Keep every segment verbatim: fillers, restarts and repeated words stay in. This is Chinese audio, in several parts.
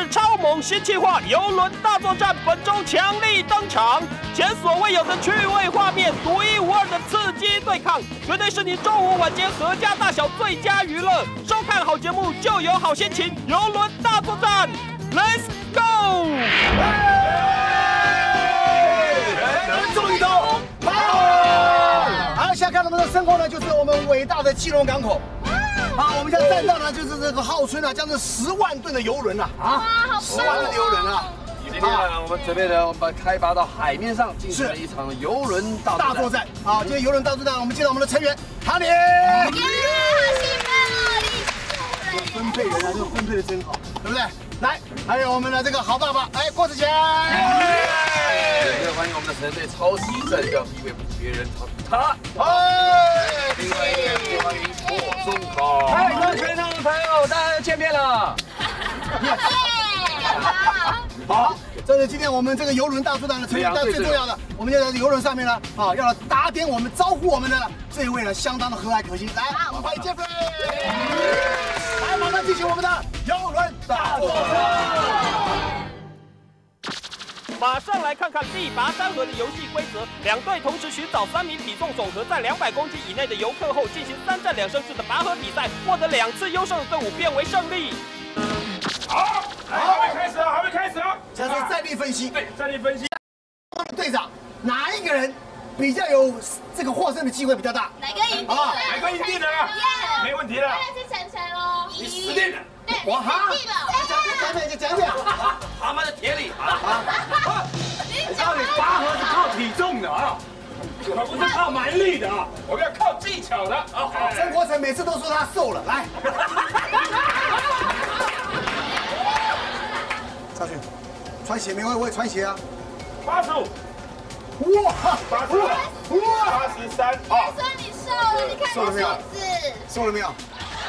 日超猛新计划邮轮大作战本周强力登场，前所未有的趣味画面，独一无二的刺激对抗，绝对是你周五晚间合家大小最佳娱乐。收看好节目就有好心情，邮轮大作战 ，Let's go！ 人终于到，好，现在看到我们的身后呢，就是我们伟大的基隆港口。 好，我们现在站到呢，就是这个号称啊，将近十万吨的邮轮啊，啊，十万吨的邮轮啊。 今天呢，我们准备呢，我们开拔到海面上进行了一场邮轮大大作战。好，今天邮轮大作战，我们见到我们的成员唐宁。耶， 好兴奋哦！ 这个分配人啊，这个分配的真好，对不对？来，还有我们的这个好爸爸，哎，郭子乾。 欢迎我们的神队超级战将，一位不是别人，他。 哎， 另外一位欢迎霍宗豪。嗨，各位全场的朋友，大家见面了。 好，这是今天我们这个邮轮大作战的成员，但最重要的，我们就在邮轮上面呢，啊，要来打点我们招呼我们的这一位呢，相当的和蔼可亲。来，我们欢迎 Jeffrey。来，马上进行我们的邮轮大作战。 马上来看看力拔山河的游戏规则。两队同时寻找三名体重总和在两百公斤以内的游客后，进行三战两胜制的拔河比赛，获得两次优胜的队伍变为胜利。 好，好，还没开始啊，还没开始啊！ 现在是战力分析。 对，战力分析。 队长，哪一个人比较有这个获胜的机会比较大？ 哪个赢定啊？ 哪个赢定了？没问题了。 当然是晨晨喽。 你死定了！ 我哈，讲讲讲讲讲。 蛤蟆的铁里啊！ 我告诉你，拔河是靠体重的啊，可不是靠蛮力的啊，我们要靠技巧的啊。 曾国成每次都说他瘦了，来。上去，穿鞋没关系，我也穿鞋啊。 八十五， 哇， 八十二，哇，八十三，好。 说你瘦了，你看你肚子， 瘦了没有？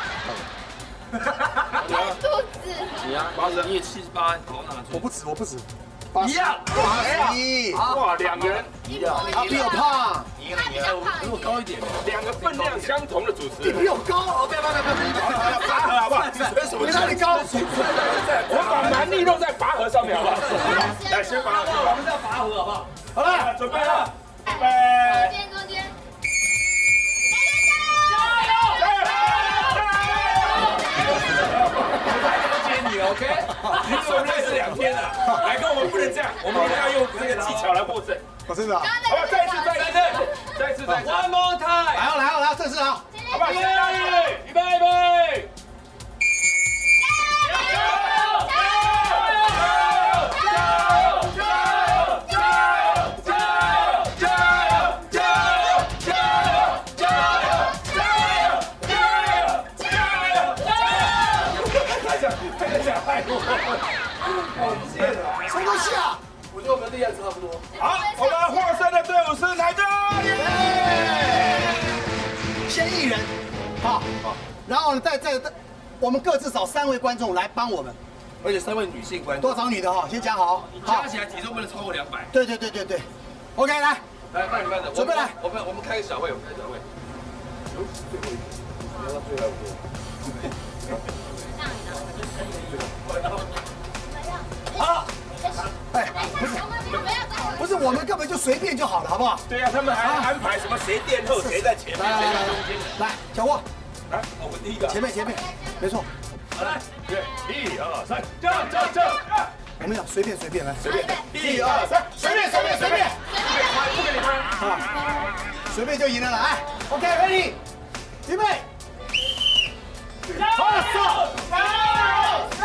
肚子。 你啊，八十，你也七十八，好哪我不止，我不止。 一样， 八十一。 哇，两个人一样， 他比我胖， 你赢了，你赢了，比我高一点， 两个分量相同的主持人。 你比我高，不要不要不要不要！ 拔河好不好？你什么？ 你哪里高？ 我把蛮力用在拔河上面好不好？来，先拔河，我们要拔河好不好？好了，准备了，预备。 中间中间。 你 OK？ 你怎么认识两天了？来跟我们不能这样，我们一定要用这个技巧来获胜。 我真的啊！ 好吧，再一次，再一次，再一次，再一次 ，One more time， 来哦来哦来，这次啊！ 好不好？预备，预备，预备。 什么东西啊？ 我觉得我们厉害差不多。 好，我们获胜的队伍是哪队？ 先一人，好，然后呢，再再再，我们各自找三位观众来帮我们。 而且三位女性观众， 多少女的哈？先讲好， 加起来体重不能超过两百。 对对对对对 ，OK， 来， 来慢点慢点， 准备来， 我们我们开个小会，我们开小会。最后一个，你要到最后一个。 好，哎，不是，不是，我们根本就随便就好了，好不好？ 对呀，他们还安排什么谁垫后，谁在前面，谁在中间。 来，小霍， 来，我们第一个， 前面前面，没错。 来，对，一二三，这样这样这样。 我们讲随便随便来， 随便，一二三，随便随便随便，不给你拍， 好，随便就赢了了，来 ，OK，ready， 预备，好，走，走，走。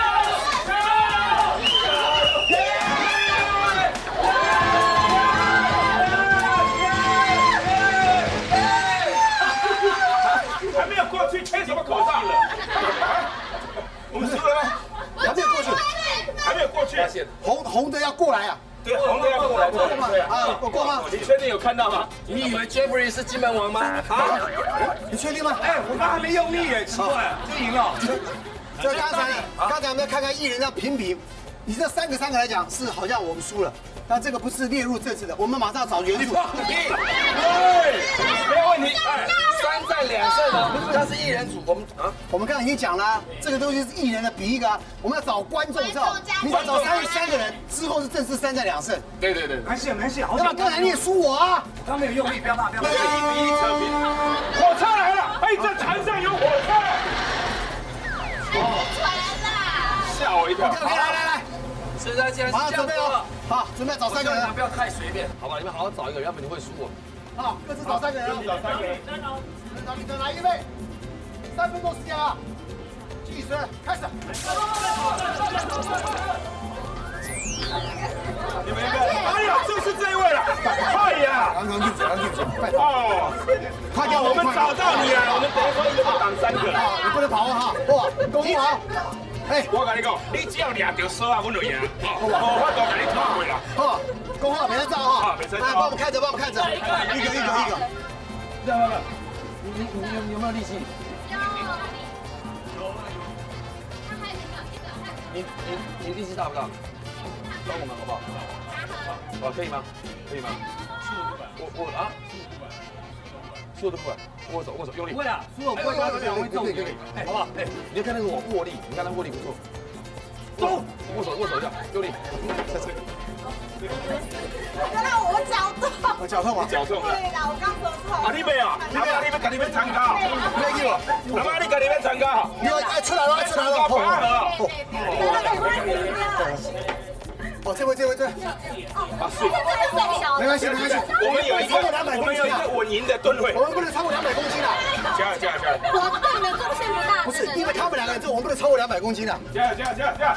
还没有过去，牵什么口哨了？我们输了吗？还没有过去， 还没有过去。 红红的要过来啊！ 对，红的要过来，过吗？ 啊，我过吗？ 你确定有看到吗？ 你以为 Jeffrey 是金门王吗？ 啊？你确定吗？ 哎，我刚还没用力耶，奇怪，就赢了。 就刚才，刚才我们要看看艺人要评比， 你这三个三个来讲是好像我们输了，但这个不是列入这次的，我们马上找元素。 对，没有问题。哎，三战两胜的，他是一人组，我们啊， 我们刚才已经讲了，这个东西是一人的比一个啊，我们要找观众照，你想找三三个人之后是正式三战两胜。 对对对， 没事没事，好要不然刚才你也输我啊。 他没有用力，不要骂，不要骂。 一比一扯平。 火车来了，哎，这船上有火车。 船啦！ 吓我一跳。 来来来来， 现在既然是马上这样子准备了，好，准备找三个人， 不要太随便，好吧？你们好好找一个人，要不然你会输我。 好，各自找三个人， 找三个人。 找你的哪一位？三分钟时间啊，计时开始。 你们一个，哎呀，就是这一位了，快呀！ 刚刚就刚就快点， 哦， 快点， 我们找到你了，我们等于说一个挡三个。 你不能跑啊哈！哇，功夫好。哎， 我跟你讲，你只要抓到手啊，我就赢。哦，我都给你拖过啦。 好，功夫别再照哈。来，帮我们看着，帮我们看着，一个一个一个。 这样，你你你有有没有力气？你你你力气大不大？帮我们好不好？好，可以吗？可以吗？我我啊，速度不快，握手握手用力。不会啊，输了我不会抓，这样会中你，好不好？哎，你要看那个我握力，你看他握力不错。走，握手握手一下，用力。在这里。 原来我脚痛。 我脚痛啊！ 脚痛。 对啦，我刚手痛。 啊，你没有？阿妈，你要赶你们参加。 没有。 阿妈，你赶你们参加。 你要哎出来了，出来了！哦，这位这位这位。 啊，是。 没关系没关系， 我们有一个我们有一个稳赢的吨位。 我们不能超过两百公斤啊！ 加油加油加油！ 我对的重心不大。 不是，因为他们两个人，这我们不能超过两百公斤的。 加油加油加油加油！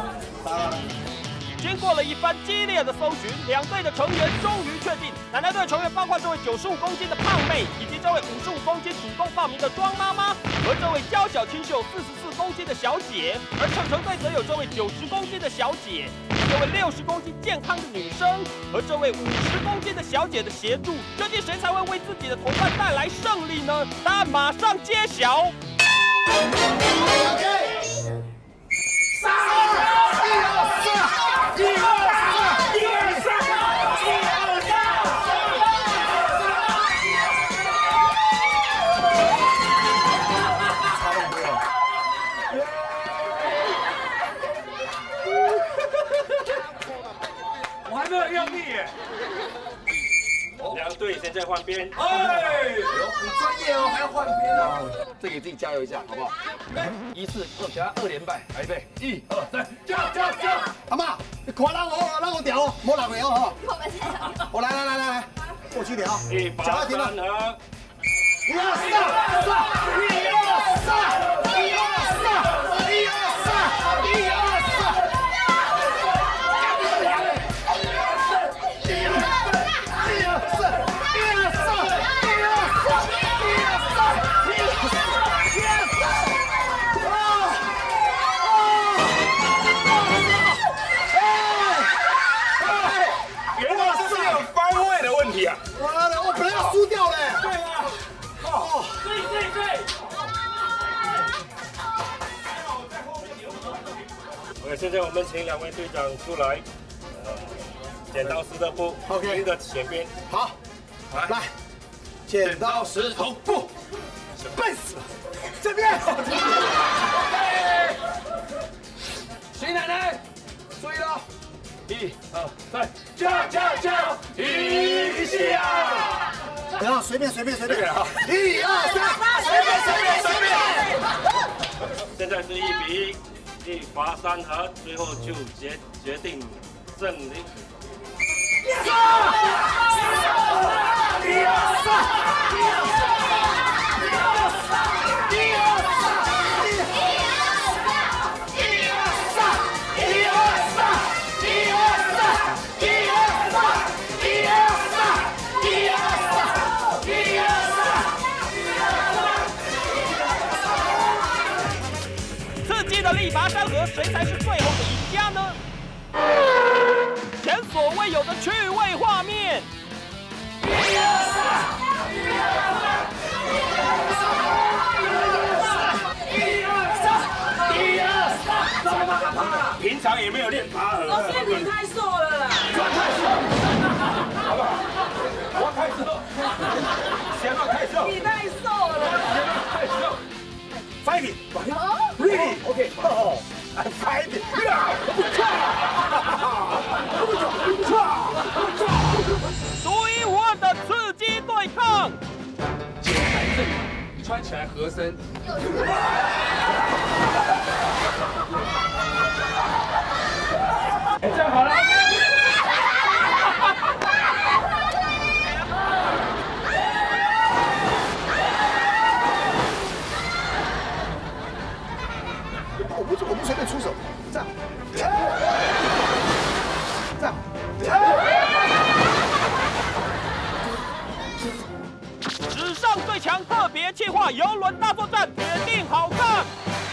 经过了一番激烈的搜寻，两队的成员终于确定，奶奶队成员包括这位九十五公斤的胖妹，以及这位五十五公斤主动报名的庄妈妈，和这位娇小清秀四十四公斤的小姐，而成成队则有这位九十公斤的小姐，这位六十公斤健康的女生，和这位五十公斤的小姐的协助，究竟谁才会为自己的同伴带来胜利呢？答案马上揭晓。 三二一二四。一二三，一二三，一二三，差不多。 我还没有用力耶。两队现在换边。哎， 很专业哦，还要换边哦。再给自己加油一下，好不好？一次二给他二连败，来预备，一二三，加加加！ 阿妈，你快让我让我掉哦，莫浪费哦哈。 我们先。 我来来来来来，过去点啊，脚要停了。一二三，一二三，一二三，一二三，一二三。妈的，我本来要输掉嘞。对啊。哦。对对对。 OK， 现在我们请两位队长出来，呃，剪刀石头布 ，OK， 一个前边。 好，来，剪刀石头布，笨死了，这边。 徐奶奶，注意了。一二三， 加加加！一下！ 不要随便随便随便啊！一二三，随便随便随便。 现在是一比一，一罚三和，最后就决决定胜利。一二三，一二三，一二三，一二三。 的力拔山河，谁才是最后的赢家呢？前所未有的趣味画面。一二三，一二三，一二三，一二三，一二三， 常也没有练拔河。 老师你太瘦了啦！ 穿太瘦，好不好？我太瘦，嫌我太瘦。 你太瘦了。 嫌我太瘦。Fighting， really OK。哦 ，I'm fighting。 独一无二的刺激对抗。 剪裁正，穿起来合身。 哎，这样好了。 我不我不随便出手，这样，这样。 史上最强特别企划游轮大作战，铁定好看。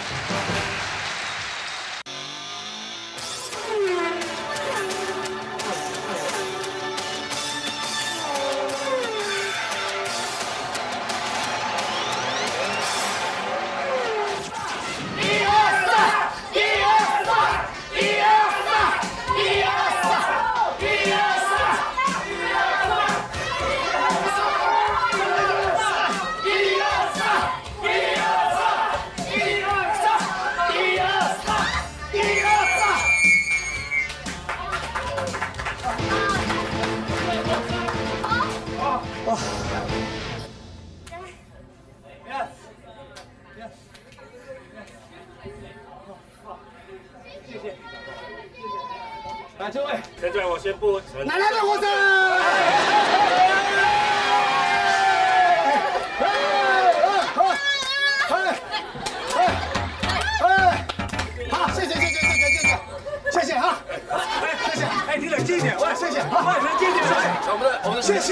来，这位，现在我宣布， 奶奶的活着！好，谢谢谢谢谢谢谢谢谢谢哈，谢谢。 哎，你冷静一点，喂， 谢谢， 好，冷静一点， 我们的我们的谢谢。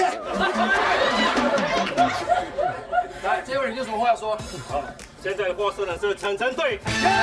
来，这位你有什么话要说？ 好，现在获胜的是晨晨队。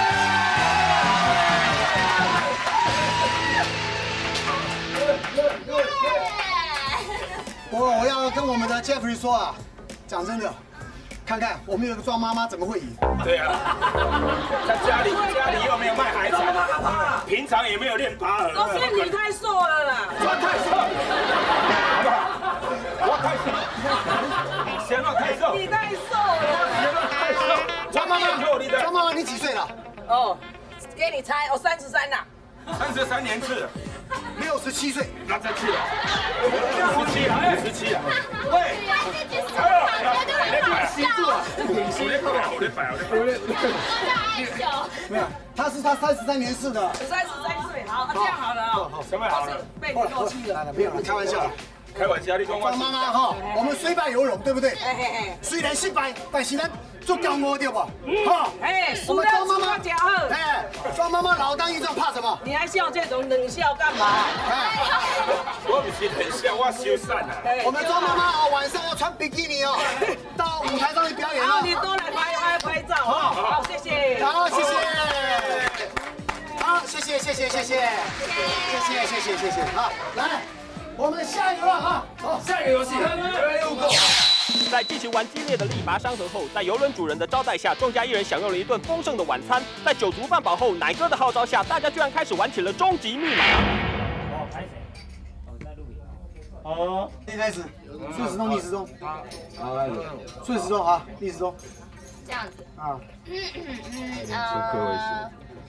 我我要跟我们的 Jeffrey 说啊，讲真的，看看我们有个庄妈妈怎么会赢？ 对啊，在家里家里又没有卖海产，平常也没有练拔河。 老师你太瘦了啦！ 穿太瘦，好不好？我太瘦，嫌我太瘦， 你太瘦了。 嫌我太瘦。 庄妈妈，庄妈妈，你几岁了？ 哦，给你猜，我三十三啦。 三十三年次了， 六十七岁。 那再去了，十七了，十七了。喂，哎呦，你摆心住啊！我来摆，我来摆，我来摆。 没有，他是他三十三年次的。 三十三岁，好，这样好了啊。 好， 什么好了？ 被你漏气了。 没有了，开玩笑。 开玩笑，你讲我。 庄妈妈哈，我们虽败犹荣，对不对？ 哎哎哎， 虽然失败，但是咱足骄傲对不？哈， 哎， 我输了输们庄妈妈了家好。 哎，庄妈妈老当益壮，怕什么？ 你还笑这种冷笑干嘛？ 哎， 我不是很像，我修缮啊。 我们庄妈妈哦，晚上要穿比基尼哦，到舞台上去表演好， 哦。 你多来拍拍拍照。好，好，谢谢。 好，谢谢。好，谢谢谢谢谢谢谢谢谢谢谢谢。好，来，我们下一个了啊！好， 下一个游戏，任务 Go。 在进行完激烈的力拔山河后，在游轮主人的招待下，庄家一人享用了一顿丰盛的晚餐。在酒足饭饱后，奶哥的号召下，大家居然开始玩起了终极密码。 哦，拍谁？哦，在录影。 好，一开始顺时钟逆时钟，好，顺时钟啊，逆时钟这样子。 啊。 嗯嗯嗯呃，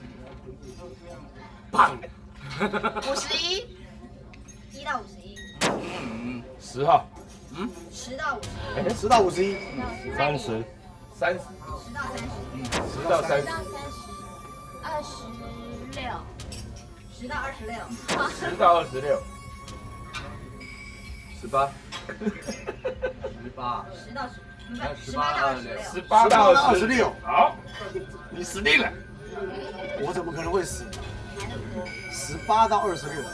棒！ 五十一，一到五十一， 十号， 十到五十， 哎，十到五十一， 三十，三十， 十到三十， 十到三十， 二十六，十到二十六， 十到二十六， 十八， 十八，十到十，不是十十八八到二十六， 十八到二十六。 好，你死定了。 我怎么可能会死？十八到二十六。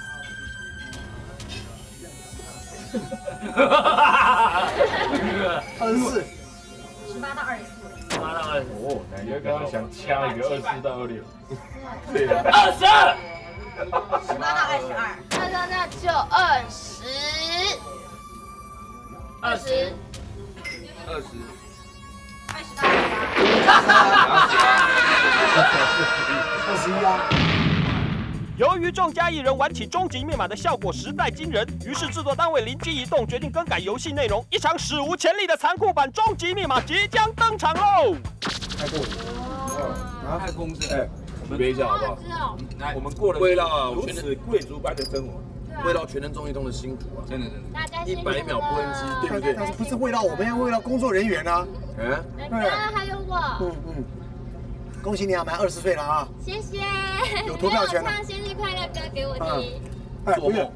二十四。 十八到二十四， 八到二十，哦，奶奶刚刚想掐一个二四到二六，对的，二十二， 十八到二十二，那那那就二十，二十， 二十， 二十到二十八， 二十一啊。 由于众家艺人玩起终极密码的效果实在惊人，于是制作单位灵机一动，决定更改游戏内容。一场史无前例的残酷版终极密码即将登场喽！ 太公啊，太公是哎，我们别一下好不好？来，我们过了为了如此贵族般的生活，为了全能中一通的辛苦啊，真的真的， 大家一百秒不分机，对不对？ 但是不是为了我们，要为了工作人员啊？ 嗯， 对，还有我。 嗯嗯，恭喜你啊，满二十岁了啊！ 谢谢。 有投票权了。 唱生日快乐歌给我听。 哎，不用。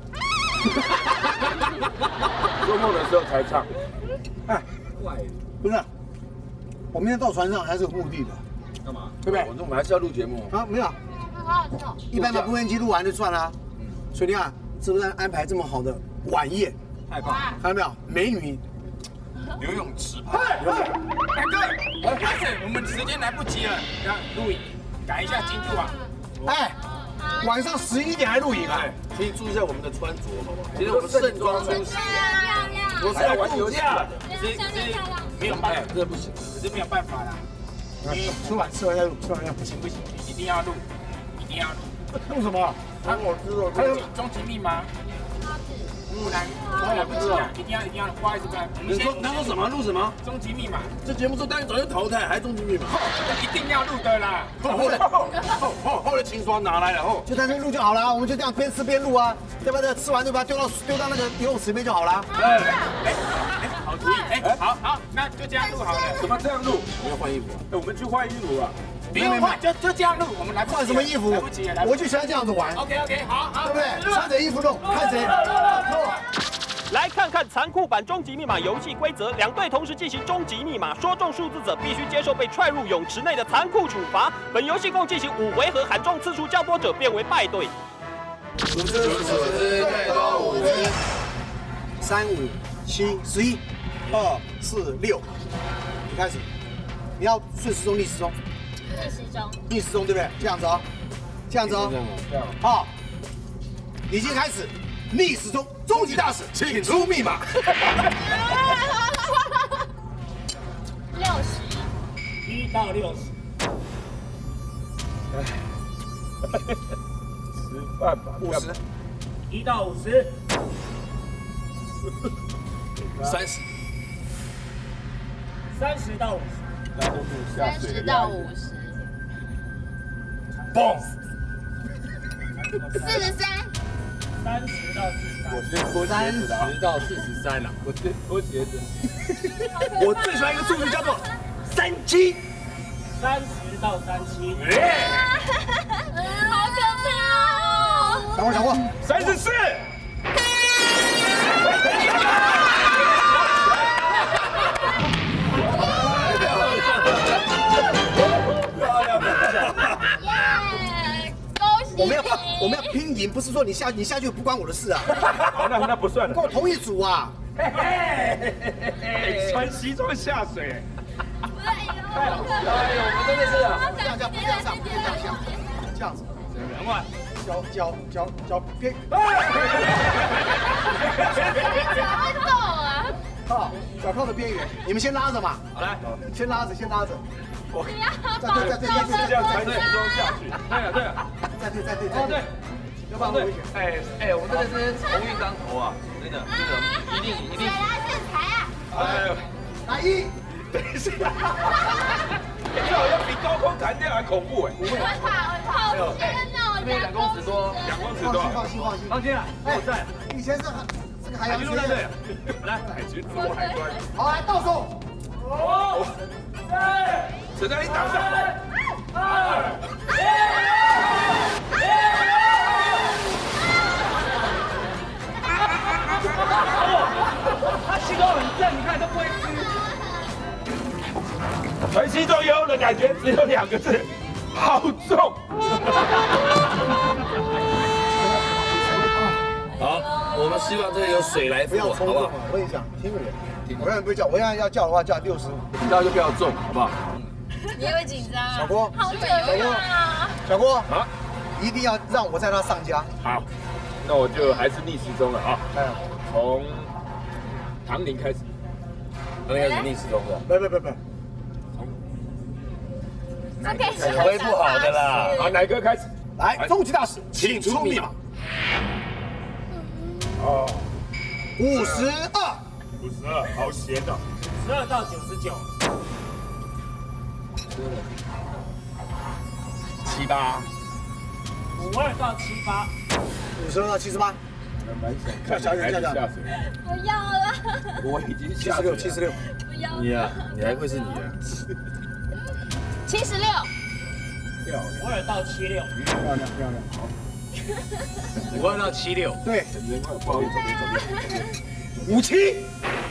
做梦的时候才唱。 哎，不是，我明天到船上还是有目的的。 干嘛？ 对不对？ 我说我们还是要录节目啊，没有。 好好吃哦。 一般把播音机录完就算了。嗯。所以你看，是不是安排这么好的晚宴？ 太棒！ 看到没有，美女。 游泳池旁。大哥，开始，我们时间来不及了，让录影改一下进度啊。 哎，晚上十一点还录影啊？ 可以注意一下我们的穿着，好不好？今天我们盛装出席， 漂亮。 我是要玩游戏的， 这这没有办法，这不行，这没有办法啦。 你吃完吃完再录，吃完再录， 不行不行，一定要录，一定要录。 录什么？ 啊，我知道，还有终极密码。不然来不及了，一定要一定要，不好意思，不然。你说你说什么？录什么？终极密码。这节目说当然早就淘汰，还终极密码？一定要录的啦。后来后后后来清霜拿来了后， 就在这录就好了，我们就这样边吃边录啊，对不对？吃完就把它丢到丢到那个游泳池边就好了。 哎哎哎，好主意！哎，好好，那就这样录好了。怎么这样录？我们要换衣服。哎，我们去换衣服啊。不用换，就就这样录。我们来换什么衣服？ 来不及了， 我就喜欢这样子玩。 OK OK， 好好， 对不对？穿着衣服弄，看谁。 来看看残酷版终极密码游戏规则：两队同时进行终极密码，说中数字者必须接受被踹入泳池内的残酷处罚。本游戏共进行五回合，喊中次数较多者变为败队。 五只数字最多五只。三五七十一，二四六，你开始。你要顺时钟逆时钟。 逆时钟。 逆时钟对不对？这样子哦，这样子哦。这样。好，已经开始。逆时钟，终极大使，请出密码。 六十。 一到六十。 吃饭吧。 五十。 一到五十。 三十。 三十到五十。 三十到五十。 嘣。 四十三。 三十到四十三。 我先脱鞋子了。三十到四十三了，我先脱鞋子。 我最喜欢一个数字叫做三七。 三十到三七。 好可怕哦！ 等会儿，小郭。 三十四。 我们要我们要拼赢，不是说你下你下去不关我的事啊。 好，那那不算了。 跟我同一组啊。 穿西装下水。 哎呦， 哎呦，我们真的是这样这样，不这样上，不这样下，这样子。 两万。 脚脚脚脚边。 脚会动啊！ 好，脚靠的边缘，你们先拉着嘛。 好来， 先拉着，先拉着。 不要再对再对再对， 这样才能西装下去。对了对了， 再对再对再哦对。 要不然我危险。 哎哎，我们真的是鸿运当头啊！真的，真的，一定一定。 水来圣财啊！ 哎呦， 来一， 等一下，这好像比高空弹跳还恐怖哎！ 我会怕，会怕，好天哦！ 这边两公尺多，两公尺多。 放心放心放心啊，我在。 以前是这个海洋学海军陆战队院。 来，海军做海关。 好，来倒数。 五、四。 只在你挡上。 二、一。他西装很正，你看都不会吃。 穿西装游泳的感觉只有两个字，好重。好，我们希望这里有水来不要冲动啊！我跟你讲，听不了。我让你不会叫，我要要叫的话叫六十五， 叫就不要重，好不好？ 你也会紧张啊？ 小郭， 好可怕！ 小郭啊， 一定要让我在他上家。 好，那我就还是逆时钟了啊。 哎， 从唐宁开始，唐宁开始逆时钟的。 不不不不， 这可以会不好的啦。好，奶哥开始。 来，终极大使，请出密码。 哦， 五十二。 五十二，好咸的。 十二到九十九。 七八。 五二到七八。 五十二到七十八。 看小点，下下水。 不要了。 我已经七十六，七十六。 不要。 你啊，你还会是你啊？ 七十六。 五二到七六。 漂亮漂亮，好。 五二到七六。 对。 不好意思，左边左边。 五七。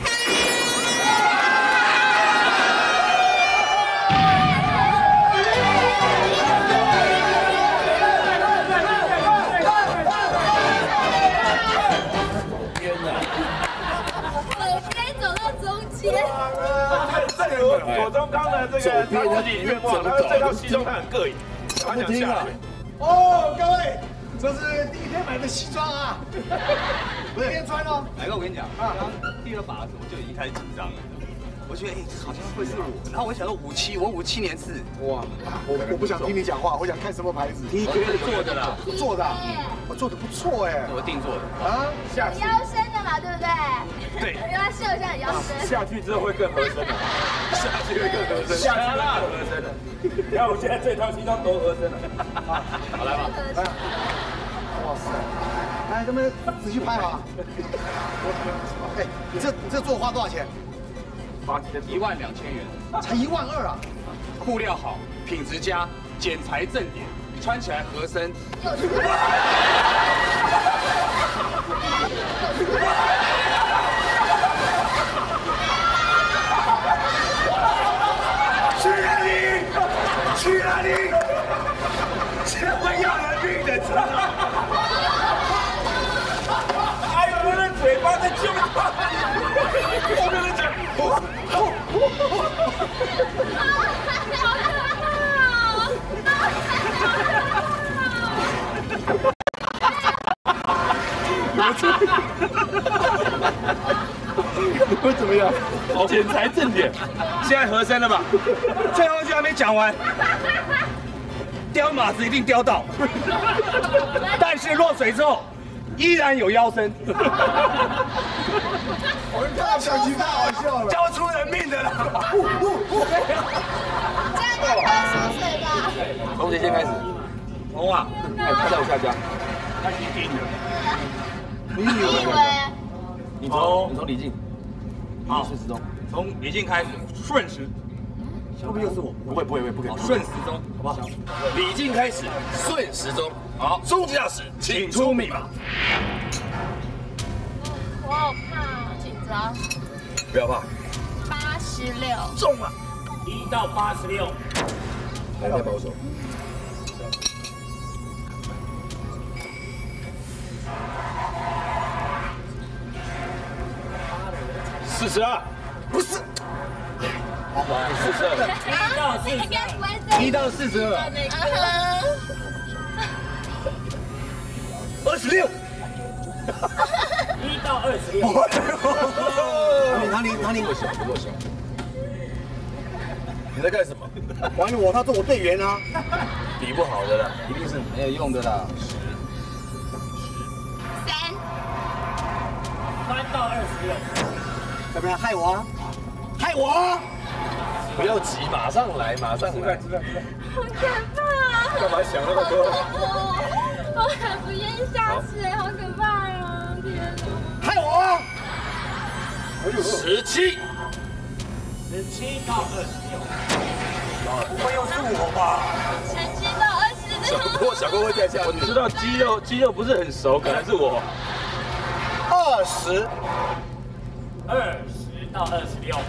左中刚的这个他自己愿望，他这套西装他很膈应，他想下水。 哦，各位，这是第一天买的西装啊，第一天穿哦。 来哥，我跟你讲，刚刚第二把的时候我就已经开始紧张了。我觉得哎，好像会是我。然后我想到五七，我五七年次。 哇，我我不想听你讲话，我想看什么牌子。 你觉得做的啦？ 做的，我做的不错哎。 我定做的啊，下腰身的嘛，对不对？ 对。 让他秀一下你腰身。 下去之后会更合身的， 下去会更合身， 下去更合身的。你看我现在这套西装多合身了。 好来吧。 哇塞，来，咱们仔细拍啊。哎，你这你这做花多少钱？ 一万两千元， 才一万二啊！ 布料好，品质佳，剪裁正点，穿起来合身。 去哪里？去哪里？这会要人命的，知道吗？还有人的嘴巴在救他，我跟你讲，我。 会怎么样？剪裁正点，现在合身了吧？最后一句还没讲完，雕马子一定雕到，但是落水之后依然有腰身。 我们看到表情太好笑了， 交出人命的啦！ 这样就快缩水吧。 从谁先开始？红啊！哎，他在我下家。 他一定的。 你以你以为？ 你从你从李静， 好， 顺时钟， 从李静开始，顺时。 会不会又是我？ 不会不会不会不可以， 顺时钟，好不好？ 李静开始，顺时钟。好，终极大使，请出密码。 我好怕，紧张。 不要怕， 八十六。 中了。 一到八十六。 来，太保守。四十二，不是，四十二， 一到四十二， 一到四十二，二十六， 一到二十六。 哪里哪里哪里？ 不够小，不够小。你在干什么？ 完了我，他做我队员啊。 比不好的啦，一定是没有用的啦。 三。 三到二十六。 怎么样？害我啊！害我啊！ 不要急，马上来，马上来。 好可怕！ 干嘛想那么多？ 我很不愿意下水，好可怕哦！天哪！ 害我啊！ 十七， 十七到二十六。 不会又是我吧？ 十七到二十六。 小郭，小郭会在下。我知道肌肉肌肉不是很熟，可能是我。 二十。 二十到二十六。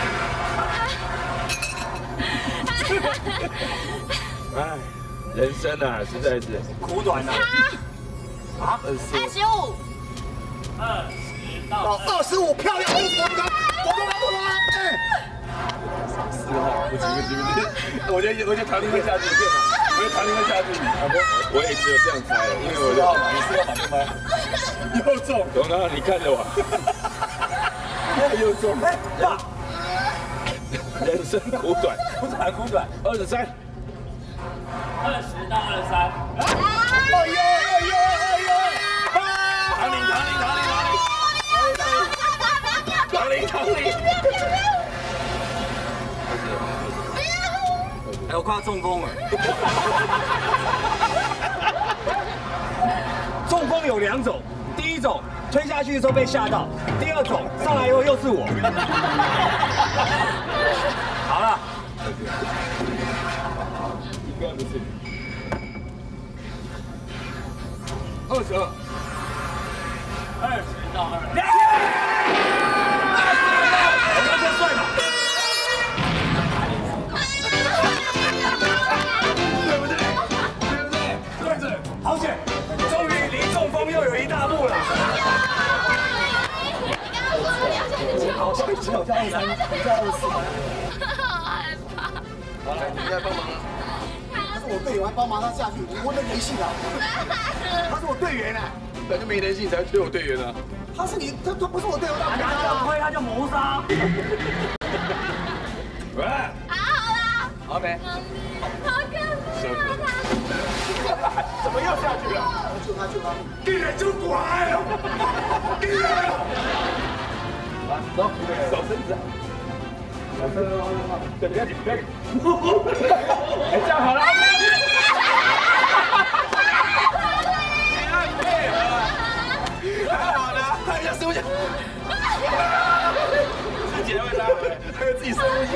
哎，人生啊，实在是苦短啊！ 啊，二十二十五。 二十到到二十五，漂亮！我刚，我刚刚我刚，哎。 四号，不行不行不行，我觉得我觉得唐宁会下去骗我，我觉得唐宁会下去。我也只有这样猜了，因为我就你四号马上拍，又中，董刚你看着我。又中，哎，爸，人生苦短，苦短苦短，二十三， 二十到二十三。 哎呦哎呦哎呦！ 唐林唐林唐林唐林，唐林唐林。 哎，我快要中风了。中风有两种，第一种推下去的时候被吓到，第二种上来以后又是我。好了。 二十二， 二十到二十。 我们先帅嘛。对不对？对不对？对对，好险！终于离中风又有一大步了。 好像好像二三，好像二四。 好了，你来帮忙了。 他是我队友，还帮忙他下去，我没人性的。他是我队员呢， 本来就没人性，才会推我队员呢。 他是你，他他不是我队友，他他要推他就谋杀。 喂， 好好啦， 好没？ 好可怕！ 怎么又下去了？ 救他救他！ 给人就乖了，给人。走，手伸直。对，不要紧，不要紧。哎，这样好了。太好了，看一下深呼吸。自己会拉回来，还有自己深呼吸。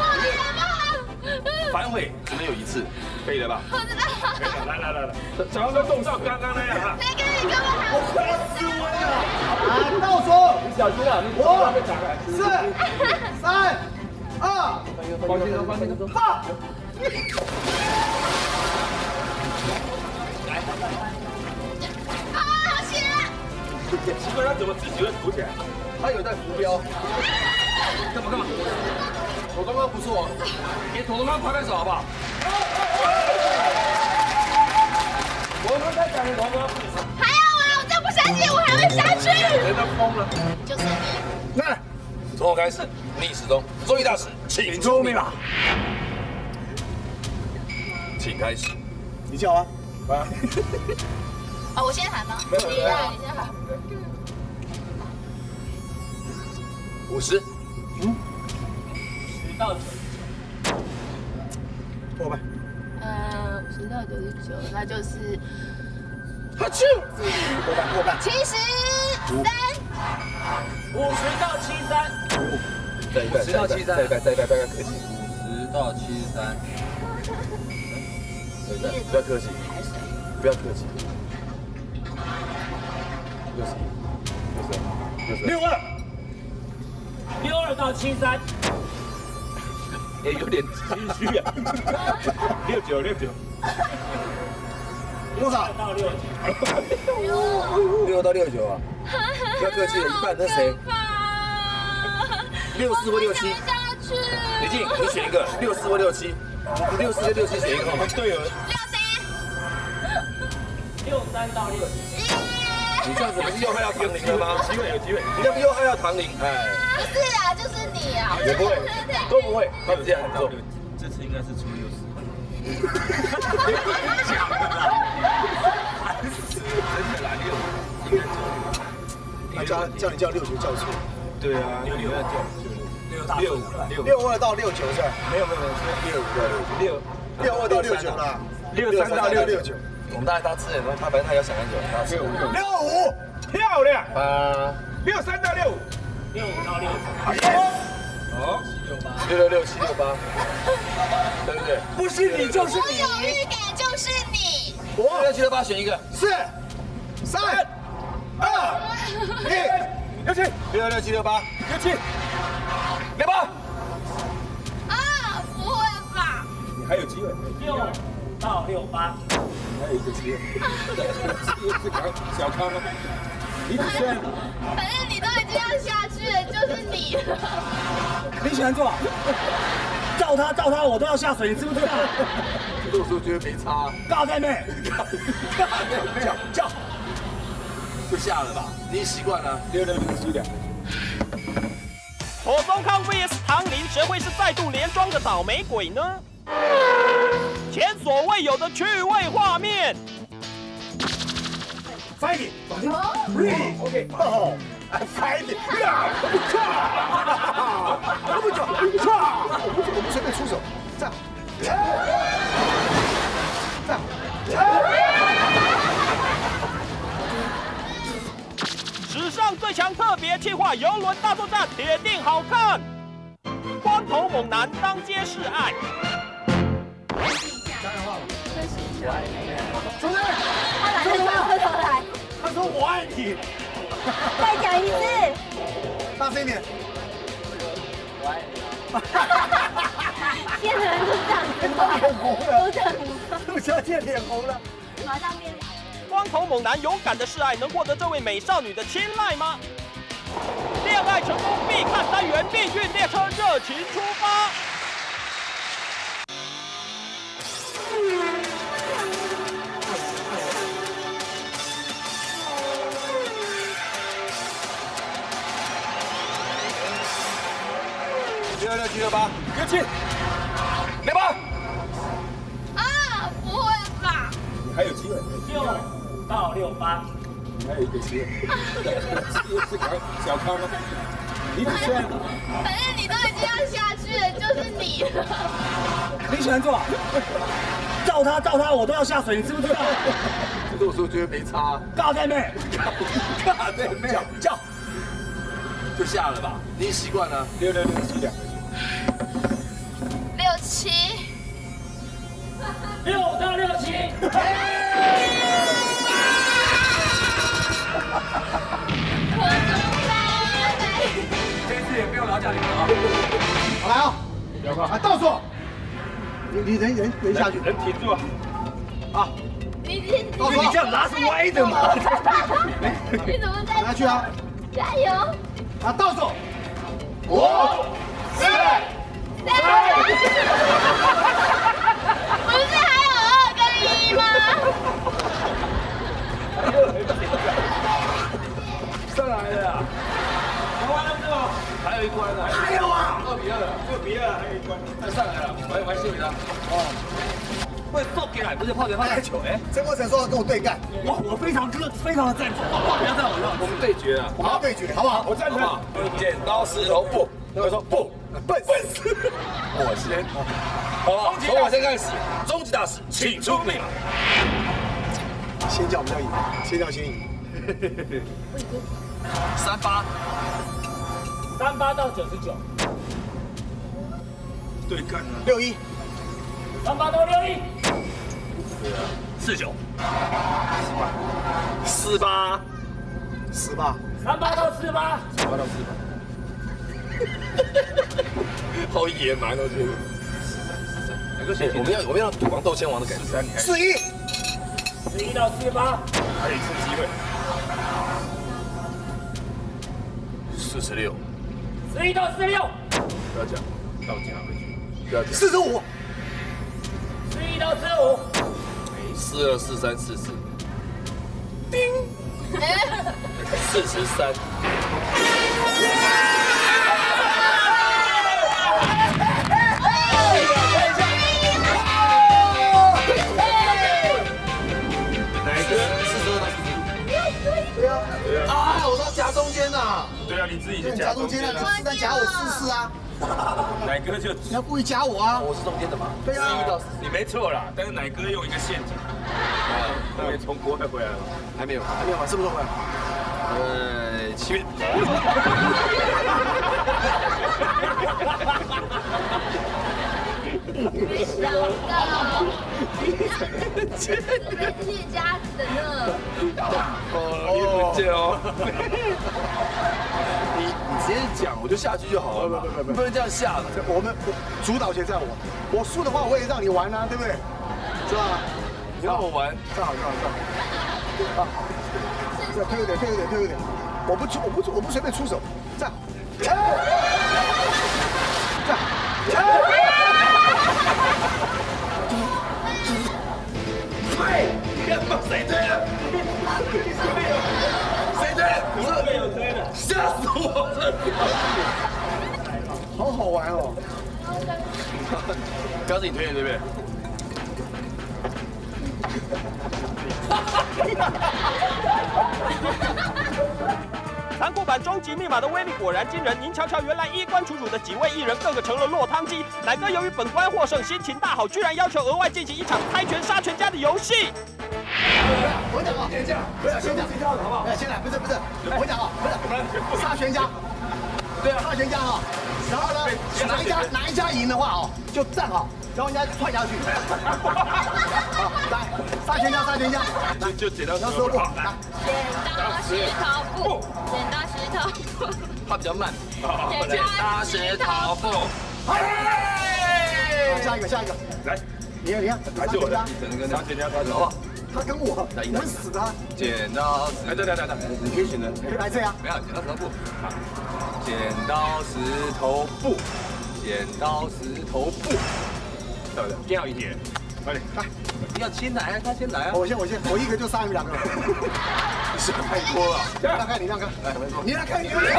反悔只能有一次，可以了吧？ 我知道。 可以了，来来来来，想要再动像刚刚那样啊！ 那个你干嘛？ 我快要死我了！啊，倒数， 你小心啊，你五、四、三、二， 放心说，放心说， 好。 啊，好险！ 奇怪，他怎么自己会浮起来？他有在浮标。干嘛干嘛？我刚刚不错，给彤彤刚拍拍手好不好？我们在讲的彤彤。 还要啊！我再不相信，我还会下去。 人都疯了。 就是你。 来，从我开始，逆时钟，周易大使，请出密码。请开始。 你叫啊！啊。 哦，我先喊吗？ 没有没有你先喊。 五十。 嗯。十到九。 破吧。 呃，五十到九十九，那就是哈啾。 过半过半。 七十三。 五十到七三。 再一半， 十到七三， 再一半，再一半，不要客气。 十到七三。 不要客气，不要客气。六十一，六十二，六十二。 六二。 六二到七三。 哎，有点心虚啊。六九，六九。 多少？ 到六九。 六到六九啊！不要客气了，一半那谁？六四或六七？李静，你选一个，六四或六七。你六四跟六七选一个好吗？队友。 六三到六七。 你这样子不是又害到唐宁了吗？有机会，有机会。你这不又害到唐宁？哎。 不是啊，就是你啊。 也不会，都不会。他们现在很重。 这次应该是出六十。 假的啦！烦死了，真的啦，六应该中。 他叫叫你叫六九叫错。 对啊，六六要叫六六五六六二到六九是吧？ 没有没有没有，六五到六六六二到六九啦。 六三到六九。我们大概他吃人，他反正他要想很久，他吃五六五漂亮。八六三到六五， 六五到六九。 好，六六六七六八，对不对？ 不是你就是我你。 有预感就是你。 六六七六八选一个， 四三二一， 六七六六七六八六七六八。 啊，不会吧？ 你还有机会， 六到六八。 还有一个机会。是康小康吗？你只剩。 反正你都已经要下去了，就是你了。 你喜欢做？照他照他，我都要下水，你知不知道？ 这我说觉得没差。 大妹妹， 叫叫，就下了吧，你也习惯了。六六六输两。 火宗康 V S 唐林，谁会是再度连庄的倒霉鬼呢？ 前所未有的趣味画面。 Fighting, ready, OK, oh, I fighting, yeah, 我不走，我不走，我不随便出手，这样，这样。 史上最强特别企划游轮大作战，铁定好看。光头猛男当街示爱。 讲讲话吧。 出来！他来，他头来。 他说我爱你， 再讲一次， 大声一点。 我爱你。现在人都这样子， 脸红了， 都这样子。 陆小姐脸红了， 马上变。 光头猛男勇敢的示爱，能获得这位美少女的青睐吗？恋爱成功必看单元，命运列车热情出发。 六六七六八，六七，六八。 啊，不会吧？ 你还有机会。 六到六八， 你还有一个机会。是小小康吗？你只圈。 反正你都已经要下去了，就是你了。 你喜欢做？照他照他，我都要下水，你知不知道？ 可是我说觉得没差。 尬妹妹， 尬妹妹，叫叫，就下了吧。你习惯了。六六六七两个。 六七， 六到六七。 我怎么办？ 这次也不用劳驾你们啊。 好来啊，不要快，倒数。你你人人人下去， 人挺住啊。啊， 你你倒数。 你这样拿是歪的嘛？ 你怎么在？ 拿去啊！ 加油！ 啊，倒数。五、四。 不是还有二跟一吗？ 上来了，玩完了不是吗？还有一关呢。 还有啊！ 二比二，二比二，还有一关，再上来了，玩玩幸运的。哦，会放给来，不是泡给泡太久哎。 曾国成说要跟我对干， 我我非常热，非常的赞成，不要再我了。 我们对决啊， 我们要对决，好不好？ 我赞成。剪刀石头布，那个说不，笨笨死。我先。好，从我先开始，终极大师，请出密码。 先叫比较赢，先叫先赢。 三八。 三八到九十九， 对干啊。 六一。 三八到六一。 对啊。四九。四八。 十八。 三八到四八。 三八到四八。好野蛮哦，这个。我们要我们要赌王斗千王的感觉。 四一。 十一到四八。 还有一次机会。四十六。 十一到四六。 不要讲，到家回去。不要讲。 四十五。 十一到四五。 四二四三四四。叮。四十三。啊！我说夹中间呐。对啊，你自己就夹中间啊，你四三夹我四四啊。 奶哥就你要故意夹我啊！ 我是中间的嘛。对啊，一到四，你没错啦。但是奶哥用一个陷阱。啊，对，从国外回来了，还没有， 还没有吗？是不是回来？ 呃，七月。 没想到，借家子的呢。 哦，你不借哦。你你直接讲，我就下去就好了嘛。不不不，不能这样下的。 我们主导权在我，我输的话我也让你玩啊，对不对？是吧？ 你让我玩， 站好站好站好。啊，再退一点，退一点，退一点。我不出，我不出，我不随便出手。站好。站。 对，你看嘛，谁推了？谁推了？你这有推的，吓死我了！ 好好玩哦。 标是你推的对不对？ 残酷版终极密码的威力果然惊人，您瞧瞧，原来衣冠楚楚的几位艺人，个个成了落汤鸡。奶哥由于本关获胜，心情大好，居然要求额外进行一场猜拳杀全家的游戏。 我讲啊，先讲，不是先讲，先讲好不好？哎，先来，不是不是，我讲啊，不是杀全家，对啊，杀全家啊。然后呢，哪一家哪一家赢的话哦，就站好，然后人家踹下去。好，来杀全家，杀全家， 就就剪刀石头布，来。 剪刀石头布，剪刀石头布， 他比较慢。 剪刀石头布。 下一个，下一个， 来， 你看，你看， 还是我的，杀全家开始，好不好？ 他跟我，我们死的。 剪刀石，哎，对对对对，你可以选择， 来这样。 没有，剪刀石头布。剪刀石头布，剪刀石头布，对不对？最后一题，快点，来。 要先来啊，他先来啊！ 我先，我先，我一个就杀你们两个。 是太多了。 你让开，你让开，来，你让开，你让开。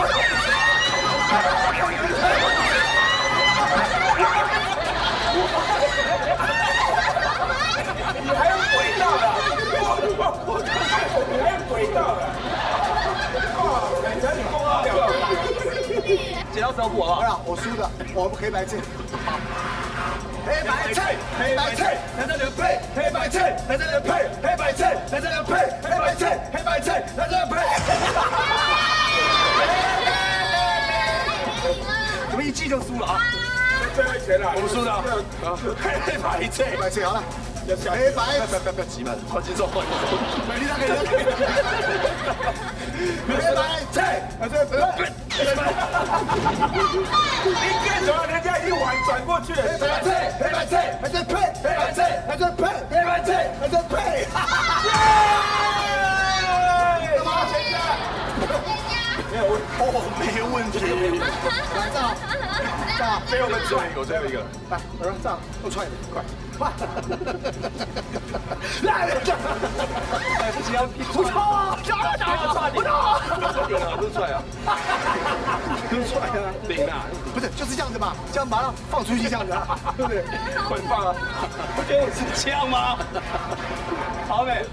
你还有轨道的，你还有轨道的。等你公告掉。 剪刀石头布好不好？ 我输的，我不黑白字。 黑白菜，黑白菜，来这里配；黑白菜，来这里配；黑白菜，来这里配；黑白菜，黑白菜，来这里配。 我们一记就输了啊！ 最后一拳了， 我们输了。黑白菜， 黑白菜好了，黑白， 不要不要不要急嘛，放轻松，放轻松。 你那个人，黑白菜，来这里配。 你干什么？人家一碗转过去。 黑白菜，黑白菜，还在配，黑白菜，还在配，黑白菜，还在配。干嘛？全家？没有问，哦，没有问题。来这样，这样， 最后一个，最后一个，最后一个。 来，我说这样，多踹一点，快，快。来， 来不及要劈不错啊！加油加油！不错， 顶啊，都帅啊！ 都帅啊！ 顶啊！ 不是，就是这样子嘛，这样马上放出去这样子啊，对不对？ 快放啊！不觉得我是这样吗？好美。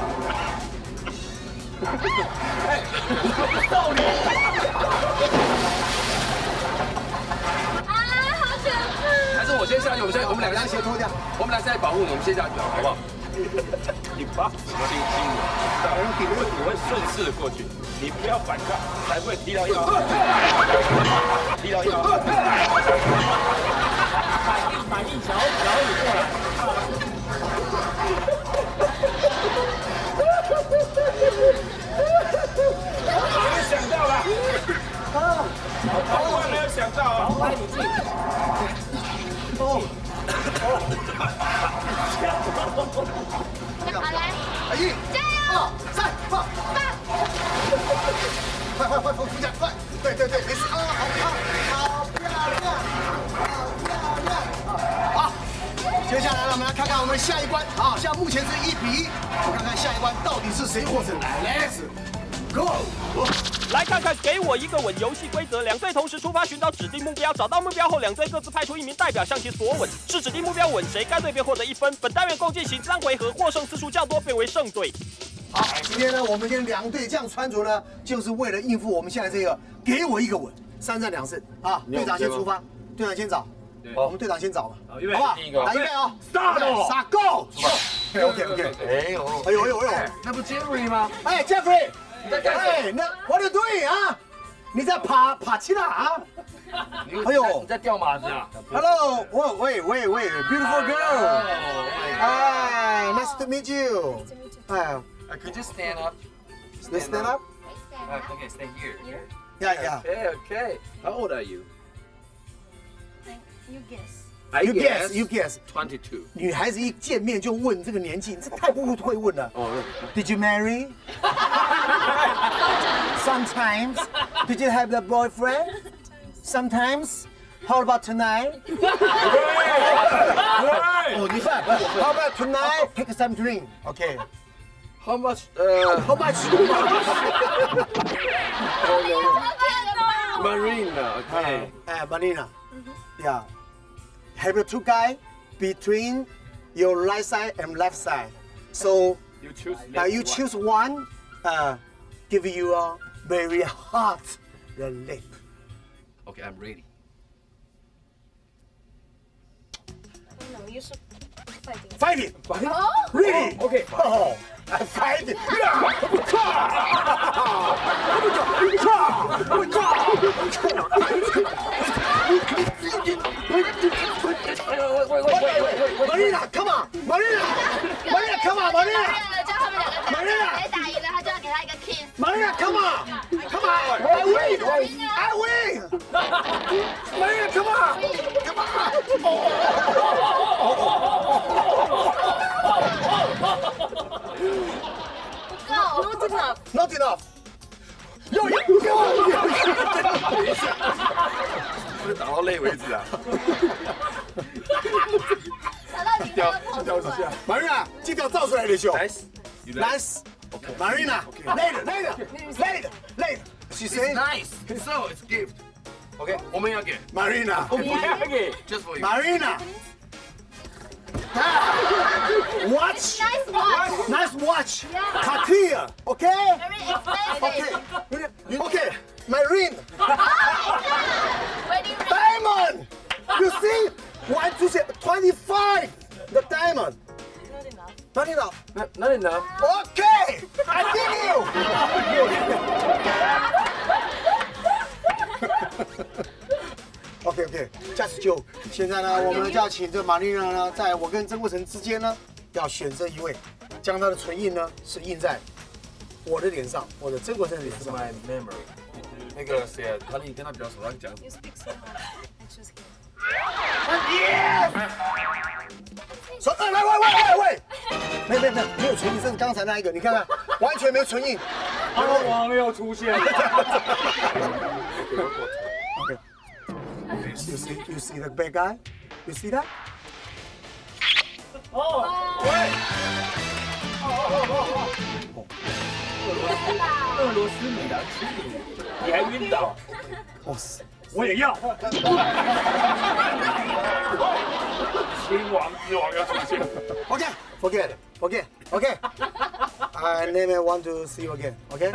哎，道理。 啊，好可怕！ 还是我先下去，我们先，我们两个先先脱掉， 我们俩现在保护你，我们先下去，好不好？你放心心我，我会我会顺势的过去，你不要反抗，才不会踢到腰，踢到腰。 反应反应，小小雨过来。 没想到吧？啊，万万没有想到啊！ 来，你进。 哦。 好来， 一、 加油！ 二、三，放！ 放！ 快快快，扶起来，快！对对对，没事啊，好漂好漂亮，好漂亮！好，接下来呢，我们来看看我们下一关啊，现在目前是一比一，我看看下一关到底是谁获胜。Let's go！ 来看看给我一个吻游戏规则：两队同时出发寻找指定目标，找到目标后，两队各自派出一名代表向其索吻，是指定目标吻谁，该队便获得一分。本单元共进行三回合，获胜次数较多便为胜队。 好，今天呢，我们今天两队这样穿着呢，就是为了应付我们现在这个给我一个吻，三战两胜啊！队长先出发，队长先找，我们队长先找嘛，好不好？来预备啊 ，Start， Start Go！OK OK， 哎呦，哎呦哎呦哎呦， 那不 Jeffrey 吗？ 哎 Jeffrey。 哎，那 What are you doing 啊？你在爬爬起啦啊？ 哎呦，你在钓马子啊 ？Hello，喂喂喂喂 ，Beautiful girl。哎 ，Nice to meet you。哎 ，Could you stand up? You stand up? Okay, stay here. Yeah, yeah. Okay, okay. How old are you? You guess. You guess, you guess. Twenty-two. 女孩子一见面就问这个年纪，这太不会问了。 哦 Did you marry? Sometimes. Did you have a boyfriend? Sometimes. How about tonight? Oh, you have. How about tonight? Take some drink. Okay. How much? Uh, How much? Marina. Okay. Uh, Marina. Yeah. Have you two guys? between your right side and left side. So You choose. uh, you choose one. Uh, give you a very hot the lip. Okay, I'm ready. No, you should fighting. Fighting. Fighting. Oh. Really? Okay. Oh, I'm fighting. Marina, come on, Marina, Marina, come on, Marina, 叫他们两个打， Marina 谁打赢了他就要给他一个 kiss。 Marina, come on, come on, I win, I win. Marina, come on, come Not enough. on. Not enough. 又又又又！ 不是打到累为止啊！ 打到你掉跑掉出去啊 Marina，这条照出来的秀。 ！Nice. You like? Nice. Okay. Marina, later, later, later, later. She It's said, nice. So it's gift. Okay, 我们要给 Marina, just for you. Marina. Watch. Nice watch. Nice watch. Yeah. Cartier. Okay. Very expensive. Okay. Okay. Marine. Wedding ring. Diamond. You see? One, two, three, twenty-five. The diamond. Not enough. Not, not enough. Okay. I give you. OK OK， just joke。现在呢，我们就要请这玛丽娜呢，在我跟曾国成之间呢，要选择一位，将他的唇印呢是印在我的脸上，我的曾国成的脸上。 My memory. 那个谁啊，他你跟他比较熟，他讲。 You speak so much. I choose him. Yes。说，哎，来，喂喂喂喂，没有没有没有没有唇印，这是刚才那一个，你看看，完全没有唇印。 国王又出现。 You see, you see the bad guy? You see that? 哦，喂！俄罗斯女郎亲你，你还晕倒？ 哇塞！ 我也要。亲王之王要出现。 Okay, forget it. Okay, okay. I never want to see you again. Okay?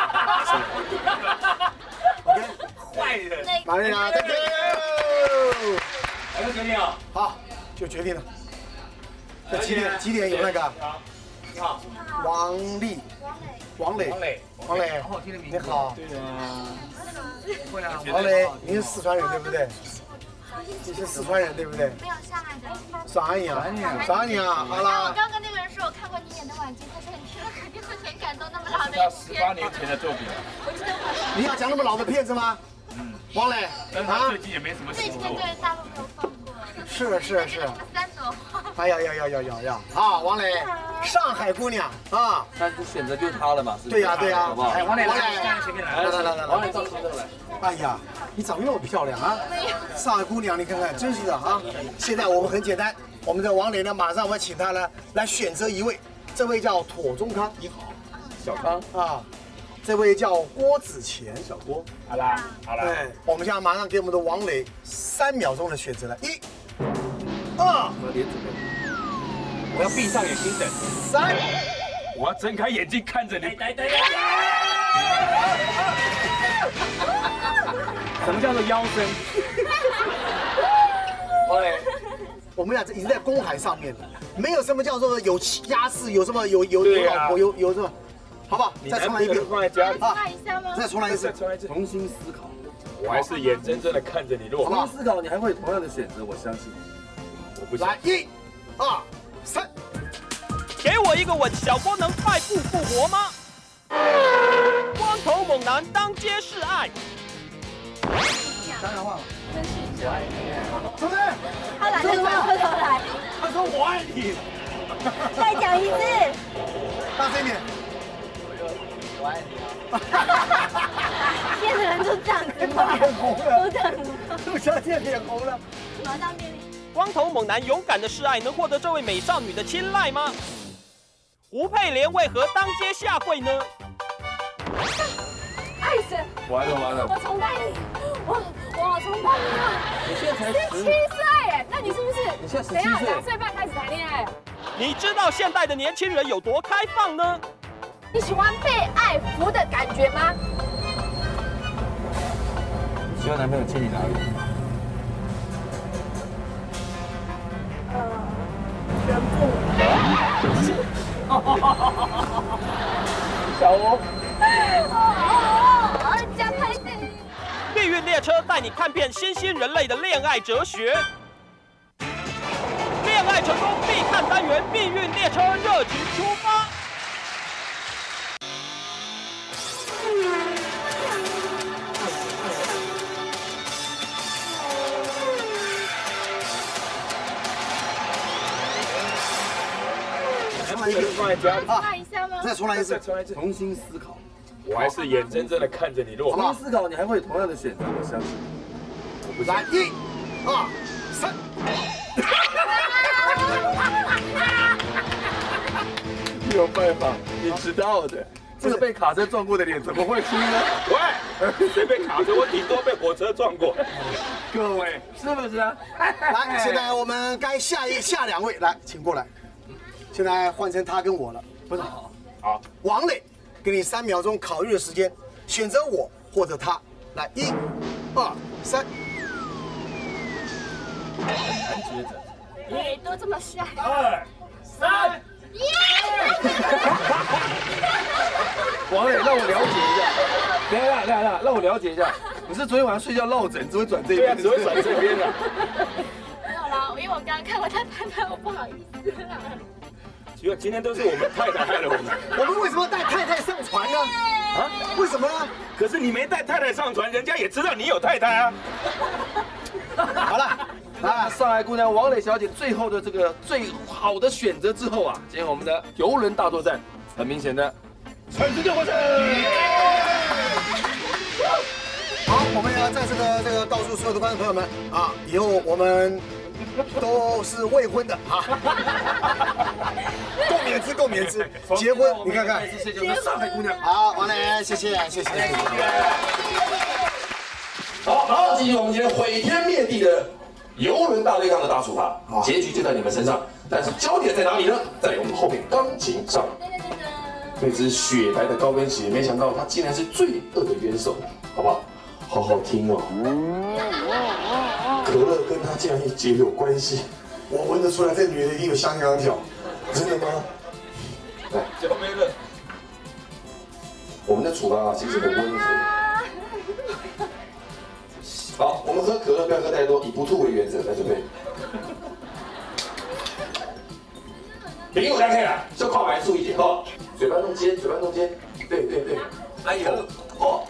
Okay? 坏人。 玛丽娜 ，Thank you。 还是决定啊？ 好，就决定了。这几点？几点有那个？ 你好， 王丽、王磊、 王磊， 王磊，你好。 对啊。会啊。 王磊，你是四川人对不对？你是四川人对不对？ 没有上海的。 上海人啊，上海人啊，好我啦。 刚跟那个人说，我看过你演的《晚镜》，他说你听了肯定会很感动，那么老的他一十八年前的作品。 你要讲那么老的片子吗？嗯。王磊， 但他最近也没什么这几新作。 天对大陆没有放过。 是是是。 三朵花。 哎呀呀呀呀呀呀！啊，王磊，上海姑娘啊。 但是选择就是他了嘛？ 对呀对呀， 好不好？ 哎，王磊王来， 磊， 前面来， 来来来来王来。 磊到前头来。 哎呀，你长得那么漂亮啊！上海姑娘，你看看，真是的啊！现在我们很简单，我们的王磊呢，马上我们请他呢来选择一位，这位叫妥中康，你好， 小康啊，这位叫郭子乾，小郭。 好啦，好啦。 对，我们现在马上给我们的王磊三秒钟的选择了，一、二， 我脸准备。 我要闭上眼睛等。 三。 我要睁开眼睛看着你。等等等。什么叫做腰身？ 王磊，我们俩已经在公海上面了，没有什么叫做有家室，有什么有有有老婆，有有什么，好不好？再重来一遍， 放在家里。 啊， 看一下吗？ 再重来一次， 重来一次， 重新思考。 我还是眼睁睁的看着你落重新思考，你还会有同样的选择，我相信。 我不信。 来，一、二、三。 给我一个吻，小郭能败父复活吗？光头猛男当街示爱。 讲讲话。 我爱你。 准备。 他懒得转过头来。 他说我爱你。 再讲一次。 大声一点。 我爱你啊。 现在人都这样子吗？ 脸红了。 都这样子吗？ 陆小姐脸红了。 马上面临。 光头猛男勇敢的示爱，能获得这位美少女的青睐吗？吴佩莲为何当街下跪呢？ 爱神， 完了完了！ 我崇拜你，我我好崇拜你啊！ 你现在才十七岁哎，那你是不是你现在十怎样？ 七岁， 两岁半开始谈恋爱？ 你知道现代的年轻人有多开放呢？ 你喜欢被爱抚的感觉吗？ 希望男朋友亲你哪里？ 呃，人部。 小欧。 哦，加拍子。 命运列车带你看遍新兴人类的恋爱哲学。恋爱成功必看单元，命运列车热情出发。 这个放在家里， 看一下吗？ 再重来一次， 重来一次。 重新思考。 我还是眼睁睁的看着你落重马。 新思考，你还会有同样的选择，我相信。我不来，一、二、三。 没有办法，你知道的。这个被卡车撞过的脸怎么会哭呢？ 喂，谁被卡车？我顶多被火车撞过。 各位，是不是啊？ 来，现在我们该下一下两位，来，请过来。现在换成他跟我了，不是？ 好， 王磊，给你三秒钟考虑的时间，选择我或者他。来，一、二、三。 难抉择。 对，都这么帅。 二三。 王磊，让我了解一下。等一下，等一下，让我了解一下。你是昨天晚上睡觉落枕，只会转这边？ 对啊，只会转这边的。 没有啦，因为我刚刚看我太太太，我不好意思啦。 因为今天都是我们太太害了我们。 我们为什么要带太太上船呢？啊？为什么呢？ 可是你没带太太上船，人家也知道你有太太啊。 好了。 啊，上海姑娘王磊小姐最后的这个最好的选择之后啊，今天我们的游轮大作战，很明显的产生就完成。 好，我们要在这个这个告诉所有的观众朋友们啊，以后我们都是未婚的啊，共勉之，共勉之。结婚，你看看， 这就是上海姑娘。 好，王磊，谢谢，谢谢，谢谢。 好，然后进行我们今天毁天灭地的游轮大对抗的大处罚，结局就在你们身上，但是焦点在哪里呢？在我们后面钢琴上。那只雪白的高跟鞋，没想到它竟然是罪恶的元首，好不好？好好听哦。可乐跟他竟然也有关系， 我闻得出来，这女人一定有香香脚， 真的吗？来， 交杯了。 我们的处罚啊，其实很温和。好，我们喝可乐不要喝太多，以不吐为原则，来准备。别给我张开了，就靠白素一点哦。嘴巴弄尖，嘴巴弄尖，对对对。哎呦，哦。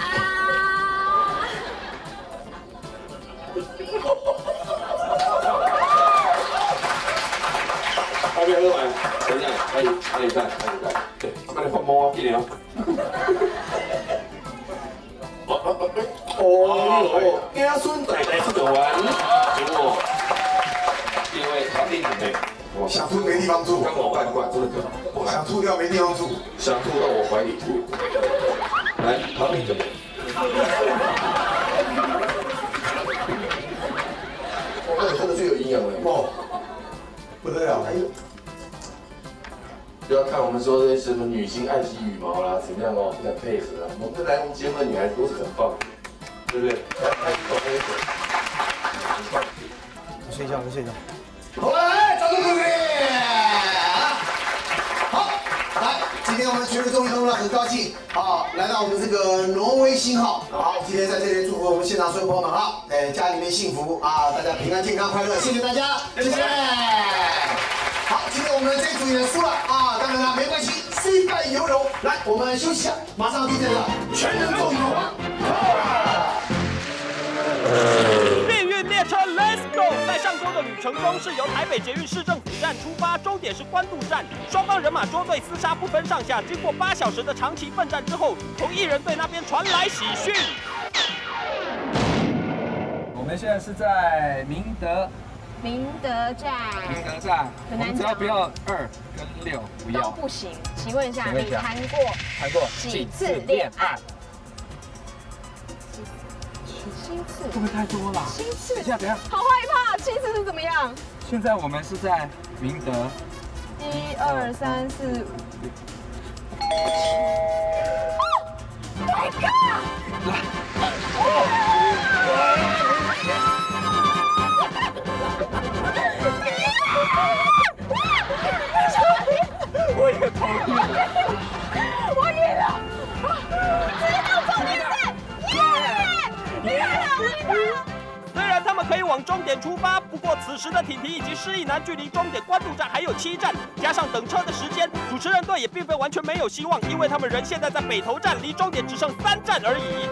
还没喝完，等一下，还有还有一半，还有一半。对，快点放猫啊，一点哦。哦哦哦哦哦！家孙代代出动完，结果因为旁边准备， 想吐没地方吐， 跟我半罐真的可好， 想吐掉没地方吐， 想吐到我怀里吐。来，旁边准备。我看你喝的最有营养了， 哦，不得了！哎呦， 不要看我们说这些什么女星爱惜羽毛啦，怎么样哦，很配合啊。我们来我们节目的女孩子都是很棒的，对不对？来，来，走，喝一口。 我睡觉，我睡觉。好，来，掌声鼓励！好，来，今天我们全国综艺中呢，很高兴啊，来到我们这个挪威星号。好，今天在这里祝福我们现场所有朋友们啊，哎，家里面幸福啊，大家平安、健康、快乐，谢谢大家，谢谢。好，今天我们这一组也输了啊，当然了，没关系，虽败犹荣。来，我们休息一下，马上进这个全人综艺中。 命运列车 Let's Go！ 在上周的旅程中，是由台北捷运市政府站出发，终点是关渡站。双方人马捉对厮杀，不分上下。经过八小时的长期奋战之后，从艺人队那边传来喜讯。 我们现在是在明德。 明德站， 明德站，我们只要不要二跟六，不要都不行。请问一下，你谈过谈过几次恋爱？七次， 会不会太多了？ 七次， 等一下，等一下， 好害怕，七次是怎么样？ 现在我们是在明德。 一二三四。My God！ 我也同意。 我赢了，知道终点站，耶！耶！ 虽然他们可以往终点出发，不过此时的婷婷以及施一男距离终点关渡站还有七站，加上等车的时间，主持人队也并非完全没有希望，因为他们人现在在北投站，离终点只剩三站而已。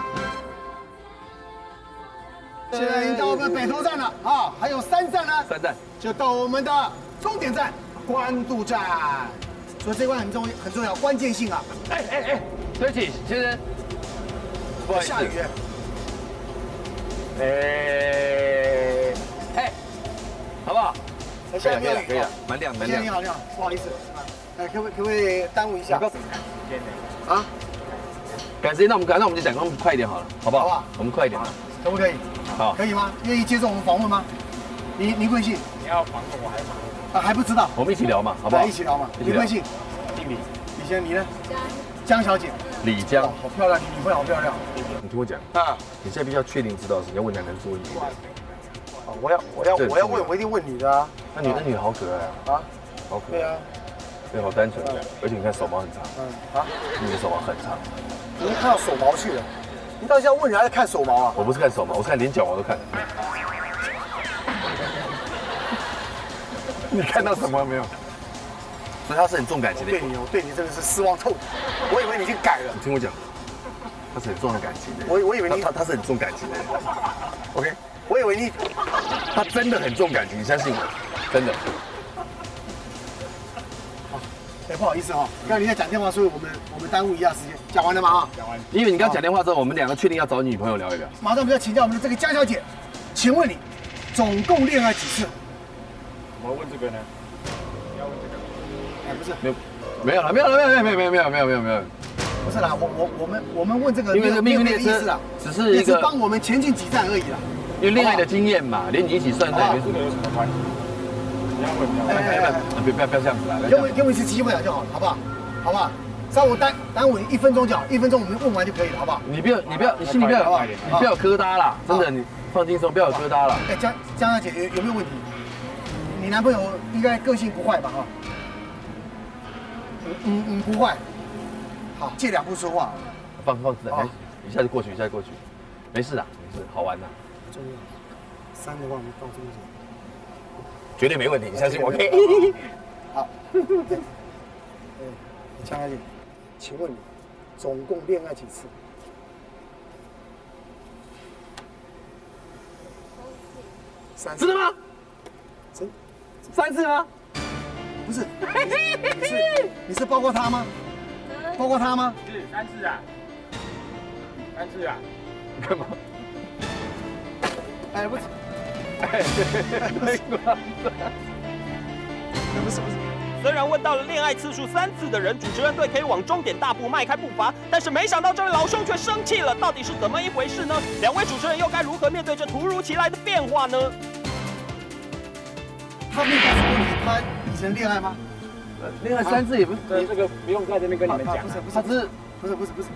现在已经到我们北投站了啊，还有三站呢， 三站就到我们的终点站关渡站，所以这关很重很重要，关键性啊！ 哎哎哎，对不起，先生，不好意思， 下雨。 哎哎，好不好？ 现在没有雨， 可以了，蛮亮蛮亮。 你好，你好，不好意思，哎，可不可不可以耽误一下？啊？ 赶时间，那我们赶，那我们就讲，那我们快一点好了，好不好？ 好不好？ 我们快一点， 可不可以？ 好， 可以吗？愿意接受我们访问吗？倪倪贵姓？ 你要访问我还是访问？ 啊，还不知道。 我们一起聊嘛，好不好？ 一起聊嘛。倪贵姓？ 姓李。 李先生，你呢？江小姐。 李江， 好漂亮，你女朋友好漂亮。 你听我讲啊，你现在必须要确定知道是你要问男的还是问女的。 我要我要我要问，我一定问女的啊。 那女的女的好可爱啊，好可爱。 对啊， 对，好单纯，而且你看手毛很长。嗯啊，你的手毛很长。 你看到手毛去了？你到底要问人还是看手毛啊？ 我不是看手毛，我是看连脚毛都看。你看到什么没有？所以他是很重感情的。 对你，我对你真的是失望透顶。我以为你已经改了。 你听我讲，他是很重感情的。 我我以为你他他是很重感情的。OK， 我以为你他真的很重感情，你相信我，真的。 哎，不好意思哈，刚才你在讲电话，所以我们我们耽误一下时间。讲完了吗？啊， 讲完。 因为你刚讲电话之后，我们两个确定要找你女朋友聊一聊。 马上我们要请教我们的这个江小姐，请问你总共恋爱几次？ 我问这个呢？你要问这个？ 哎，不是， 没有，没有了，没有了，没有，没有，没有，没有，没有，没有，没有。 不是啦，我我我们我们问这个， 因为这个命运列车啊， 只是一个帮我们前进几站而已啦。 因为恋爱的经验嘛，连你一起算在里面， 这个有什么关系？你要问，你要问。 哎哎，别不要不要这样子啦， 给我给我一次机会啊就好了，好不好？好不好？稍微耽耽误一分钟就好，一分钟我们问完就可以了，好不好？ 你不要你不要你心里不要有你不要有疙瘩啦，真的你放轻松，不要有疙瘩啦。 哎，江江小姐有有没有问题？你男朋友应该个性不坏吧？哈，嗯嗯不坏。好，借两步说话。 放放自然，一下就过去，一下就过去，没事的，没事，好玩的。 重要，三的话我们到中间。 绝对没问题，你相信我。 好。江小姐，请问你总共恋爱几次？三次。 真的吗？ 真三次吗？ 不是，你是你是包括他吗？包括他吗？ 是三次啊，三次啊， 你干嘛？ 哎，不是， 哎，不是， 不是不是。 虽然问到了恋爱次数三次的人，主持人队可以往终点大步迈开步伐，但是没想到这位老兄却生气了，到底是怎么一回事呢？两位主持人又该如何面对这突如其来的变化呢？ 他没有告诉过你他以前恋爱吗？ 恋爱三次也不是， 这这个不用在这边跟你们讲， 不是不是他是不是不是不是，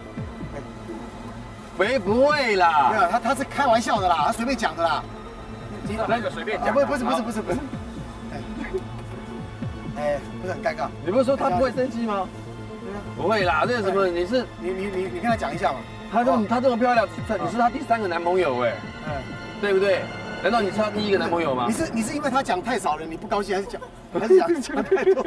没不会啦， 没有他他是开玩笑的啦，他随便讲的啦。 那个随便讲， 不不是不是不是不是，哎，不是很尴尬。 你不是说他不会生气吗？不会啦，这是什么？你是你你你你跟他讲一下嘛。 他这么他这么漂亮，你是他第三个男朋友哎，嗯，对不对？难道你是他第一个男朋友吗？ 你是你是因为他讲太少了，你不高兴，还是讲还是讲讲太多？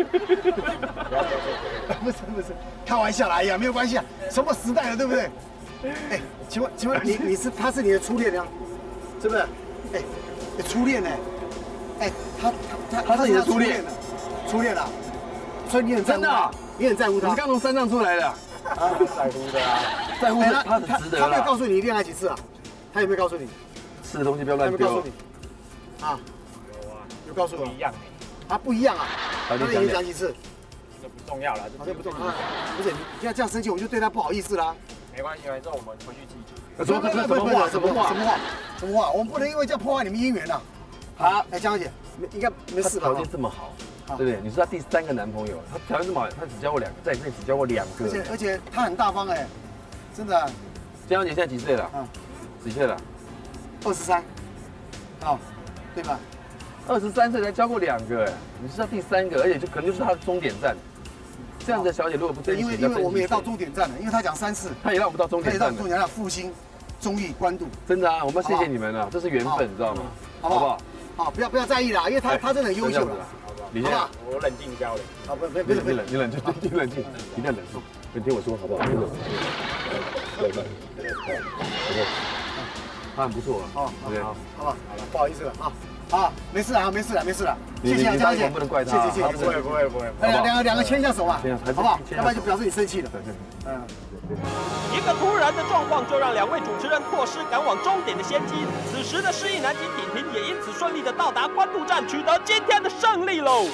不是不是，开玩笑啦，哎呀，没有关系啊，什么时代了，对不对？哎，请问请问你你是他是你的初恋啊？是不是？哎，初恋呢？哎，他他他是你的初恋， 初恋啊，所以你很在乎他，你很在乎他。 你刚从山上出来的， 啊， 在乎的啊， 在乎他是值得他没有告诉你恋爱几次啊？他有没有告诉你？ 吃的东西不要乱丢。 他有没有告诉你？啊， 有啊， 有告诉我。 不一样啊，不一样啊。 他那你讲几次？ 这不重要了， 这不重要。不是你现在这样生气，我就对他不好意思啦。 没关系，反正我们回去记住。 什么什么话？什么话？ 什么话？什么话？我们不能因为这样破坏你们姻缘呐。好，哎，江小姐， 应该没事吧？ 条件这么好，对不对？你是他第三个男朋友，他条件这么好，他只交过两个，在你这里只交过两个。 而且而且他很大方哎，真的。 江小姐现在几岁了？嗯，几岁了？ 二十三。哦，对吧？ 二十三岁才交过两个，哎，你是他第三个，而且就可能就是他的终点站。这样的小姐如果不珍惜， 因为因为我们也到终点站了，因为他讲三次， 他也让我们到终点站了。 他也到终点站，复兴、忠义、关渡。 真的啊，我们要谢谢你们了，这是缘分，你知道吗？好不好？ 好，不要不要在意啦，因为他他真的很优秀了， 李健， 我冷静交流。 好，不不不你冷你冷静你冷静，一定要冷静，你听我说好不好？你冷静。对对对，他很不错啊。 哦，好，好，好吧，好了，不好意思了啊。啊，没事啊，没事了，没事了，谢谢啊，江姐， 不能怪他， 谢谢谢谢， 不会不会不会， 两两个两个牵一下手吧，好不好？要不然就表示你生气了。对对，嗯。 一个突然的状况就让两位主持人错失赶往终点的先机。此时的失忆男及婷婷也因此顺利的到达关渡站，取得今天的胜利喽。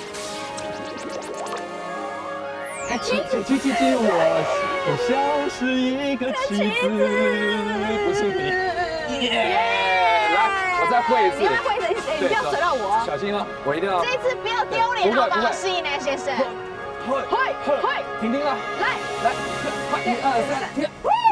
哎，妻妻妻妻妻，我我像是一个妻子，不是你。耶！来，我再会一次。 你再会一次，你不要扯到我。 小心哦，我一定要。 这次不要丢脸，好不好，失忆男先生？ 会会会， 婷婷啊， 来来，快一二三，停！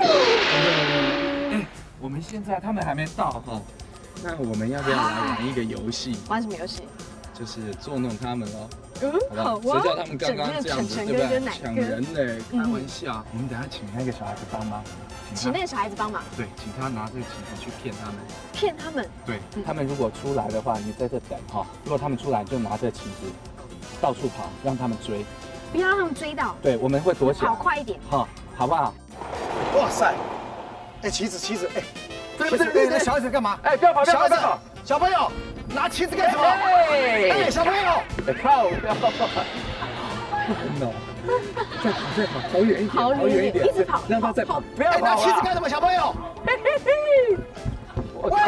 哎，我们现在他们还没到哈，那我们要不要来玩一个游戏？ 玩什么游戏？ 就是捉弄他们哦。 嗯，好啊。 谁叫他们刚刚这样子，对不对？抢人嘞，开玩笑。我们等下请那个小孩子帮忙， 请那个小孩子帮忙。 对，请他拿这个旗子去骗他们。 骗他们？ 对，他们如果出来的话，你在这等哈。如果他们出来，就拿着旗子到处跑，让他们追。 不要让他们追到。 对，我们会躲起来。 跑快一点。 好，好不好？ 哇塞！哎，旗子旗子，哎，对对对，那小孩子干嘛？ 哎，不要跑，不要跑！小朋友，拿旗子干什么？哎，小朋友， 哎，靠！不要跑！ 真的，再跑再跑，跑远一点， 跑远一点，一直跑， 让他再跑， 不要跑！ 拿旗子干什么，小朋友？ 嘿嘿嘿！喂！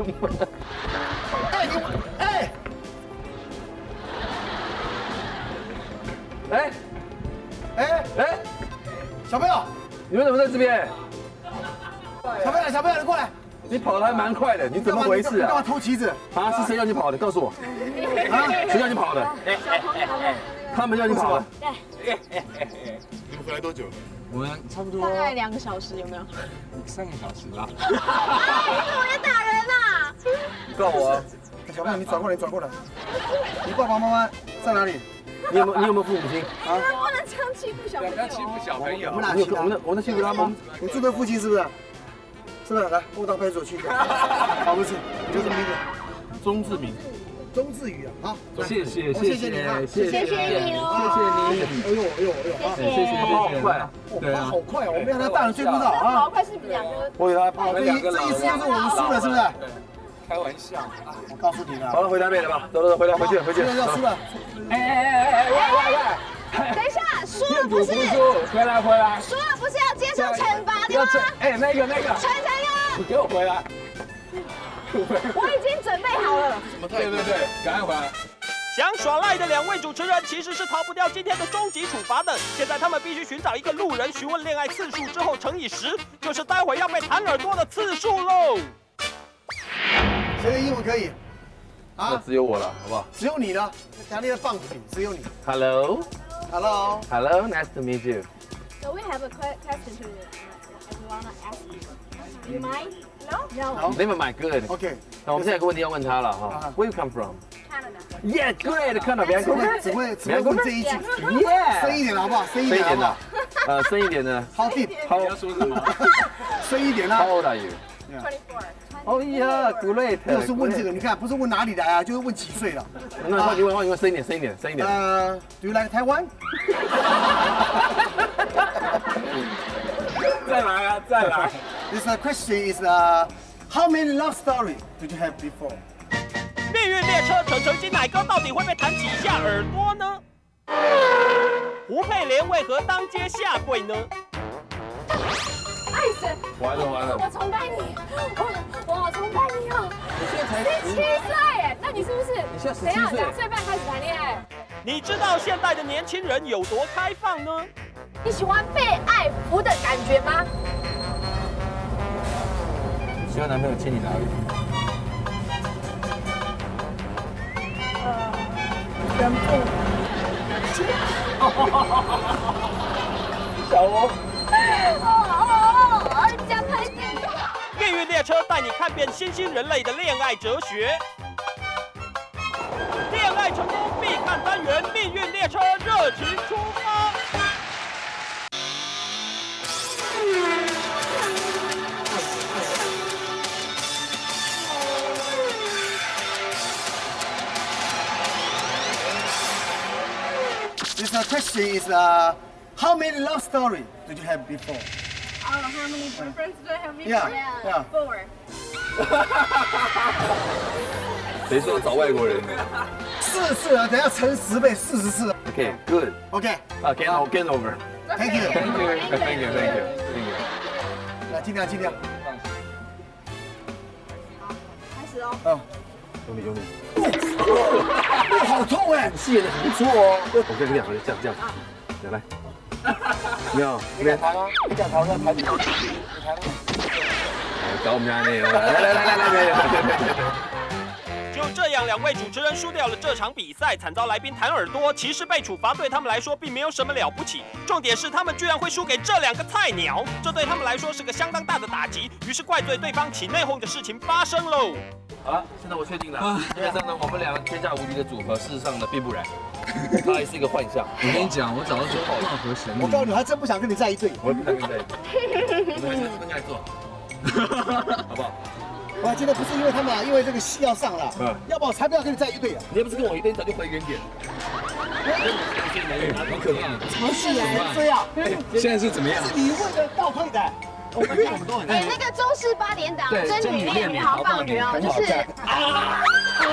哎你哎！ 哎哎哎， 小朋友， 你们怎么在这边？ 小朋友，小朋友，你过来！ 你跑得还蛮快的，你怎么回事啊？ 干嘛偷旗子？ 啊，是谁要你跑的？告诉我。啊，谁要你跑的？他们要你跑的。 对。你们回来多久？ 我们差不多大概两个小时，有没有？ 三个小时啦。 哎，你怎么也打人啊？ 告我啊！ 小朋友，你转过来，你转过来。你爸爸妈妈在哪里？ 你有没有你有没有父母亲？ 啊，不能这样欺负小朋友。 不要欺负小朋友。 我们哪欺负他？我们我们欺负他吗？ 你住在附近是不是？是不是？来，跟我到派出所去。好，不是，你叫什么名字？ 钟志明。 钟志宇啊，好， 谢谢谢谢你啊， 谢谢你哦， 谢谢你。 哎呦哎呦哎呦， 谢谢谢谢。 好快， 对啊，好快哦，我们让他大人追不到啊。 跑快是两个。 我以为他跑，这一这一次就是我们输了，是不是？ 开玩笑， 我告诉你了。 好了，回台北了吧？走走走，回来回去回去。 要输了。 哎哎哎哎，喂喂喂！ 等一下，输了不是？ 回来回来。 输了不是要接受惩罚的吗？ 哎，那个那个。 陈晨佑， 给我回来。 我已经准备好了。 对对对，赶快回来。 想耍赖的两位主持人其实是逃不掉今天的终极处罚的。现在他们必须寻找一个路人询问恋爱次数之后乘以十，就是待会要被弹耳朵的次数喽。 谁的英文可以？ 啊，只有我了，好不好？ 只有你了，强烈的棒子，只有你。 Hello。 Hello. Hello. Nice to meet you. So we have a question to you. I wanna ask you. Do you mind? No. No. Never mind. Good. OK. 那我们现在有个问题要问他了哈。Where you come from? Canada. Yeah, great. 看到别只会只会只会问这一句。 Yeah. 深一点好不好？深一点好不好？ 呃，深一点的。 How deep? 好。 要说什么？ 深一点啦。 How old are you? Twenty-four. 哦呀 ，great。 又是问这个，你看不是问哪里来啊，就是问几岁了。 那换你问，换你问，深一点，深一点，深一点。 呃 ，Do you like Taiwan? 再来啊，再来。 This question is uh, how many love story did you have before? 命运列车陈诚金乃哥到底会被弹几下耳朵呢？胡佩莲为何当街下跪呢？ 爱神， 完了完了， 我崇拜你，我我好崇拜你哦！ 你现在才十七岁哎，那你是不是？ 你现在十怎样？ 七岁， 两岁半开始谈恋爱？ 你知道现代的年轻人有多开放呢？ 你喜欢被爱抚的感觉吗？ 喜欢男朋友亲你哪里？ 呃， 忍住。 小欧。 哦，加拍点。 命运列车带你看遍新兴人类的恋爱哲学。恋爱成功必看单元，命运列车热情出发。 This uh, question is uh, how many love story did you have before? Oh, how many boyfriends do I have before? Yeah, yeah. Four. 谁说找外国人的？ 四次啊，等下乘十倍，四十次。 Okay, good. OK. Uh, get over, get over. Thank you. Thank you, thank you, thank you, thank you. 来，尽量尽量。 开始哦。 嗯。 用力用力。 好痛哎！ 戏演的很不错哦。我跟你讲，这样这样，来来。没有， 你敢弹吗？你敢弹吗？弹你。你弹吗？ 搞我们家那个，来来来来来来来。 就这样，两位主持人输掉了这场比赛，惨遭来宾弹耳朵。其实被处罚对他们来说并没有什么了不起，重点是他们居然会输给这两个菜鸟，这对他们来说是个相当大的打击。于是怪罪对方起内讧的事情发生喽。 好了，现在我确定了，基本上呢，我们两个天下无敌的组合，事实上呢并不然，它还是一个幻象。 我跟你讲，我早就说貌合神离。 我告诉你，我还真不想跟你在一队。 我也不想跟你在一队。我们还是分开做，好不好？ 我今天不是因为他们啊，因为这个戏要上了，嗯，要不我才不要跟你在一队啊！ 你又不是跟我一队，你早就回原点。 好可怕！ 什么戏啊？追啊！ 现在是怎么样？ 是你问的倒退的。 我们我们都很哎，那个中式八点档，真女恋女豪放女哦，就是啊。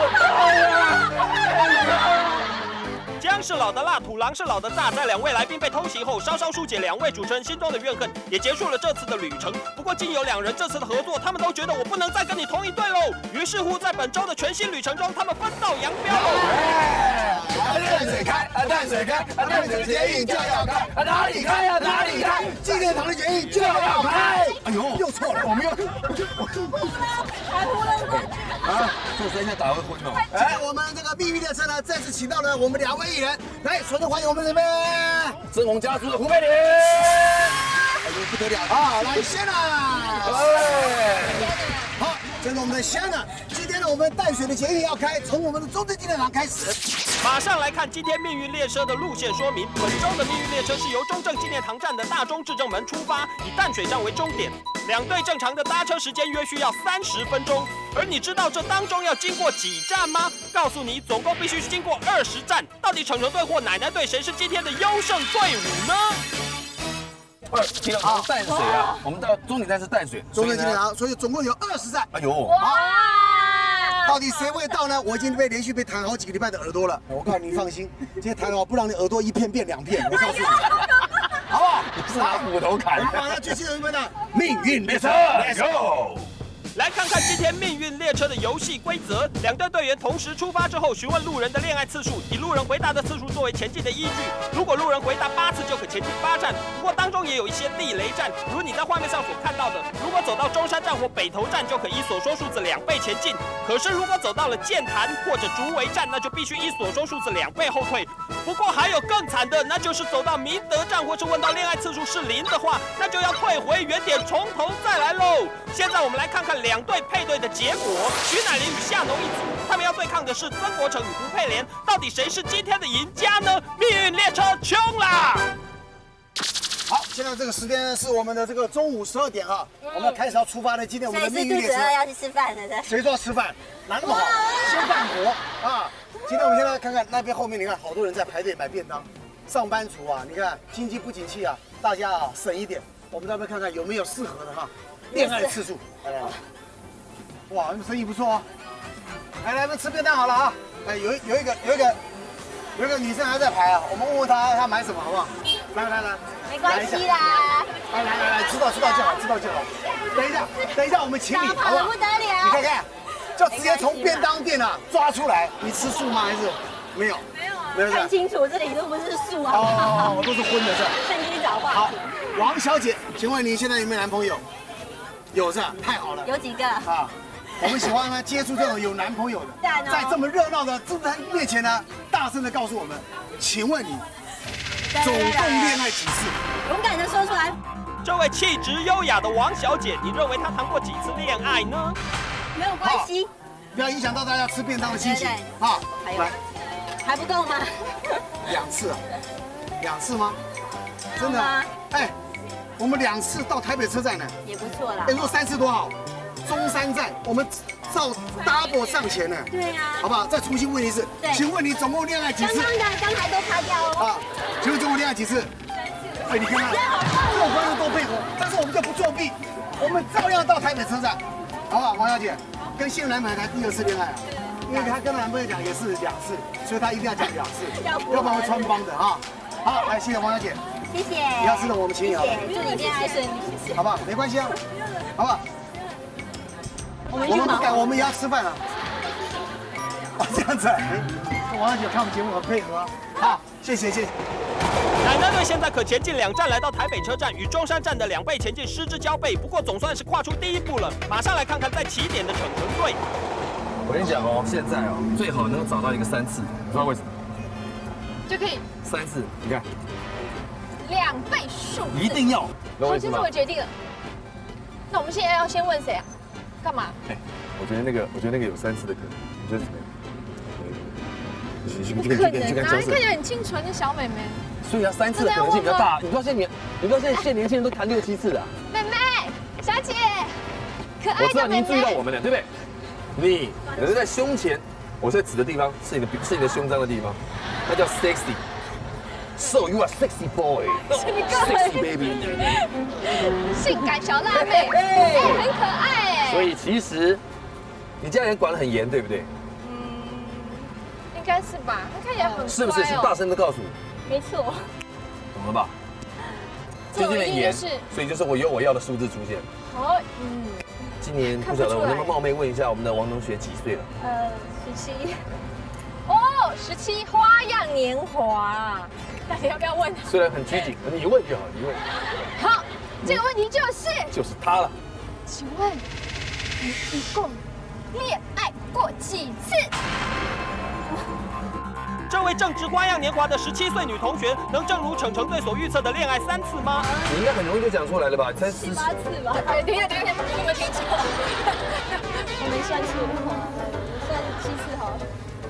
姜是老的辣，土狼是老的炸。在两位来宾被偷袭后，稍稍疏解两位主持人心中的怨恨，也结束了这次的旅程。不过，经由两人这次的合作，他们都觉得我不能再跟你同一队喽。于是乎，在本周的全新旅程中，他们分道扬镳喽。 淡水开，啊淡水开，啊淡水捷运就要开，啊哪里开啊哪里开，纪念堂的捷运就要开。哎呦，又错了，我们又。 啊，这声音打会昏哦。 哎，我们这个命运列车呢，再次请到了我们两位艺人，来，首先欢迎我们这边真红家族的胡佩玲。 哎呦，不得了啊！来，先啊！哎，好，这是我们的先呢。今天呢，我们淡水的捷运要开，从我们的中正纪念堂开始。 马上来看今天命运列车的路线说明。本周的命运列车是由中正纪念堂站的大中至正门出发，以淡水站为终点。两队正常的搭车时间约需要三十分钟。而你知道这当中要经过几站吗？告诉你，总共必须经过二十站。到底成成队或奶奶队谁是今天的优胜队伍呢？ 二，听到我们淡水啊，我们到终点站是淡水， 中正纪念堂，所以总共有二十站。 哎呦， 哇！到底谁会到呢？我已经被连续被弹好几个礼拜的耳朵了。我告诉你，放心，今天弹好不让你耳朵一片变两片。我告诉你，好不好？ 是拿斧头砍。 马上最新人们的命运列车 ，Let's go！ 来看看今天命运列车的游戏规则。两队队员同时出发之后，询问路人的恋爱次数，以路人回答的次数作为前进的依据。如果路人回答八次，就可前进八站。不过当中也有一些地雷站，如你在画面上所看到的，如果走到中山站或北投站，就可以所说数字两倍前进。可是如果走到了剑潭或者竹围站，那就必须依所说数字两倍后退。不过还有更惨的，那就是走到明德站或是问到恋爱次数是零的话，那就要退回原点，从头再来喽。现在我们来看看两队配对的结果，徐乃麟与夏农一组，他们要对抗的是曾国成与胡佩莲，到底谁是今天的赢家呢？命运列车冲啦！ 好，现在这个时间是我们的这个中午十二点哈，我们开始要出发的。今天我们的命运列车要去吃饭了的， 谁说要吃饭？哪那么好？先办活啊！今天我们先来看看那边后面，你看好多人在排队买便当，上班族啊，你看经济不景气啊，大家啊省一点。我们这边看看有没有适合的哈，恋爱次数。来来来。 哇，这生意不错哦！来来，我们吃便当好了啊！哎，有有一个有一个有一个女生还在排啊，我们问问她她买什么好不好？来来来， 没关系啦。 来来来来，知道知道就好，知道就好。等一下，等一下，我们请你好不好？ 不得了！ 你看看，就直接从便当店啊抓出来。你吃素吗？还是没有？ 没有啊。没有。看清楚，这里都不是素啊。 哦，都是荤的是吧？ 趁机找话题。 好，王小姐，请问你现在有没有男朋友？有是吧？太好了。 有几个？啊。 我们喜欢呢接触这种有男朋友的，在这么热闹的自助餐面前呢，大声的告诉我们，请问你总共恋爱几次？ 勇敢的说出来。 这位气质优雅的王小姐，你认为她谈过几次恋爱呢？ 没有关系， 不要影响到大家吃便当的心情啊！ 还有，还不够吗？ 两次啊，两次吗？真的？哎，我们两次到台北车站呢， 也不错啦。 哎，如果三次多好，中山站我们照 double 上钱呢。 对呀。 好不好？再重新问一次，请问你总共恋爱几次？ 刚刚的刚才都擦掉哦。 啊，请问总共恋爱几次？哎，你看看，各观众都配合，但是我们就不作弊，我们照样到台北车站，好不好？王小姐，跟现任男朋友谈第二次恋爱啊，因为她跟男朋友讲也是两次，所以她一定要讲两次，要不然会穿帮的啊。好，来，谢谢王小姐， 谢谢， 你要知道我们情谊好， 祝你恋爱顺利， 好不好？没关系啊，好不好？我们不敢，我们也要吃饭了。啊，这样子，王小姐看我们节目很配合，好，谢谢谢谢。 奶奶队现在可前进两站，来到台北车站，与中山站的两倍前进失之交臂。不过总算是跨出第一步了。马上来看看在起点的逞诚队。 我跟你讲哦，现在哦，最好能够找到一个三次，你知道为什么？ 就可以三次，你看， 两倍数， 一定要。 好，现在我决定了。那我们现在要先问谁啊？干嘛？ 哎，我觉得那个，我觉得那个有三次的可能，你觉得怎么样？ 不可能啊！看起来很清纯的小妹妹。 所以啊，三次的可能性比较大。你知道现年，你知道现在现年轻人都谈六七次的。 妹妹，小姐，可爱的妹妹。 我知道您注意到我们了，对不对？你，可是在胸前，我在指的地方是你的，是你的胸章的地方，那叫 sexy。So you are sexy boy, sexy baby。 性感小辣妹，哎，很可爱哎。 所以其实你家人管得很严，对不对？ 应该是吧，他看起来很乖哦。 是不是？请大声的告诉我。 没错。 懂了吧？最近很严，所以就是我有我要的数字出现。 好，嗯。 今年不晓得，我能不能冒昧问一下我们的王同学几岁了？ 呃，十七。哦，十七，花样年华。大家要不要问？ 虽然很拘谨，你问就好，你问。 好，这个问题就是。 就是他了。 请问你一共恋爱过几次？ 这位正值花样年华的十七岁女同学，能正如逞诚队所预测的恋爱三次吗？ 你应该很容易就讲出来了吧？才十八次吧？哎，等一下，等一下，你们听错了。我没算错，算七次好了。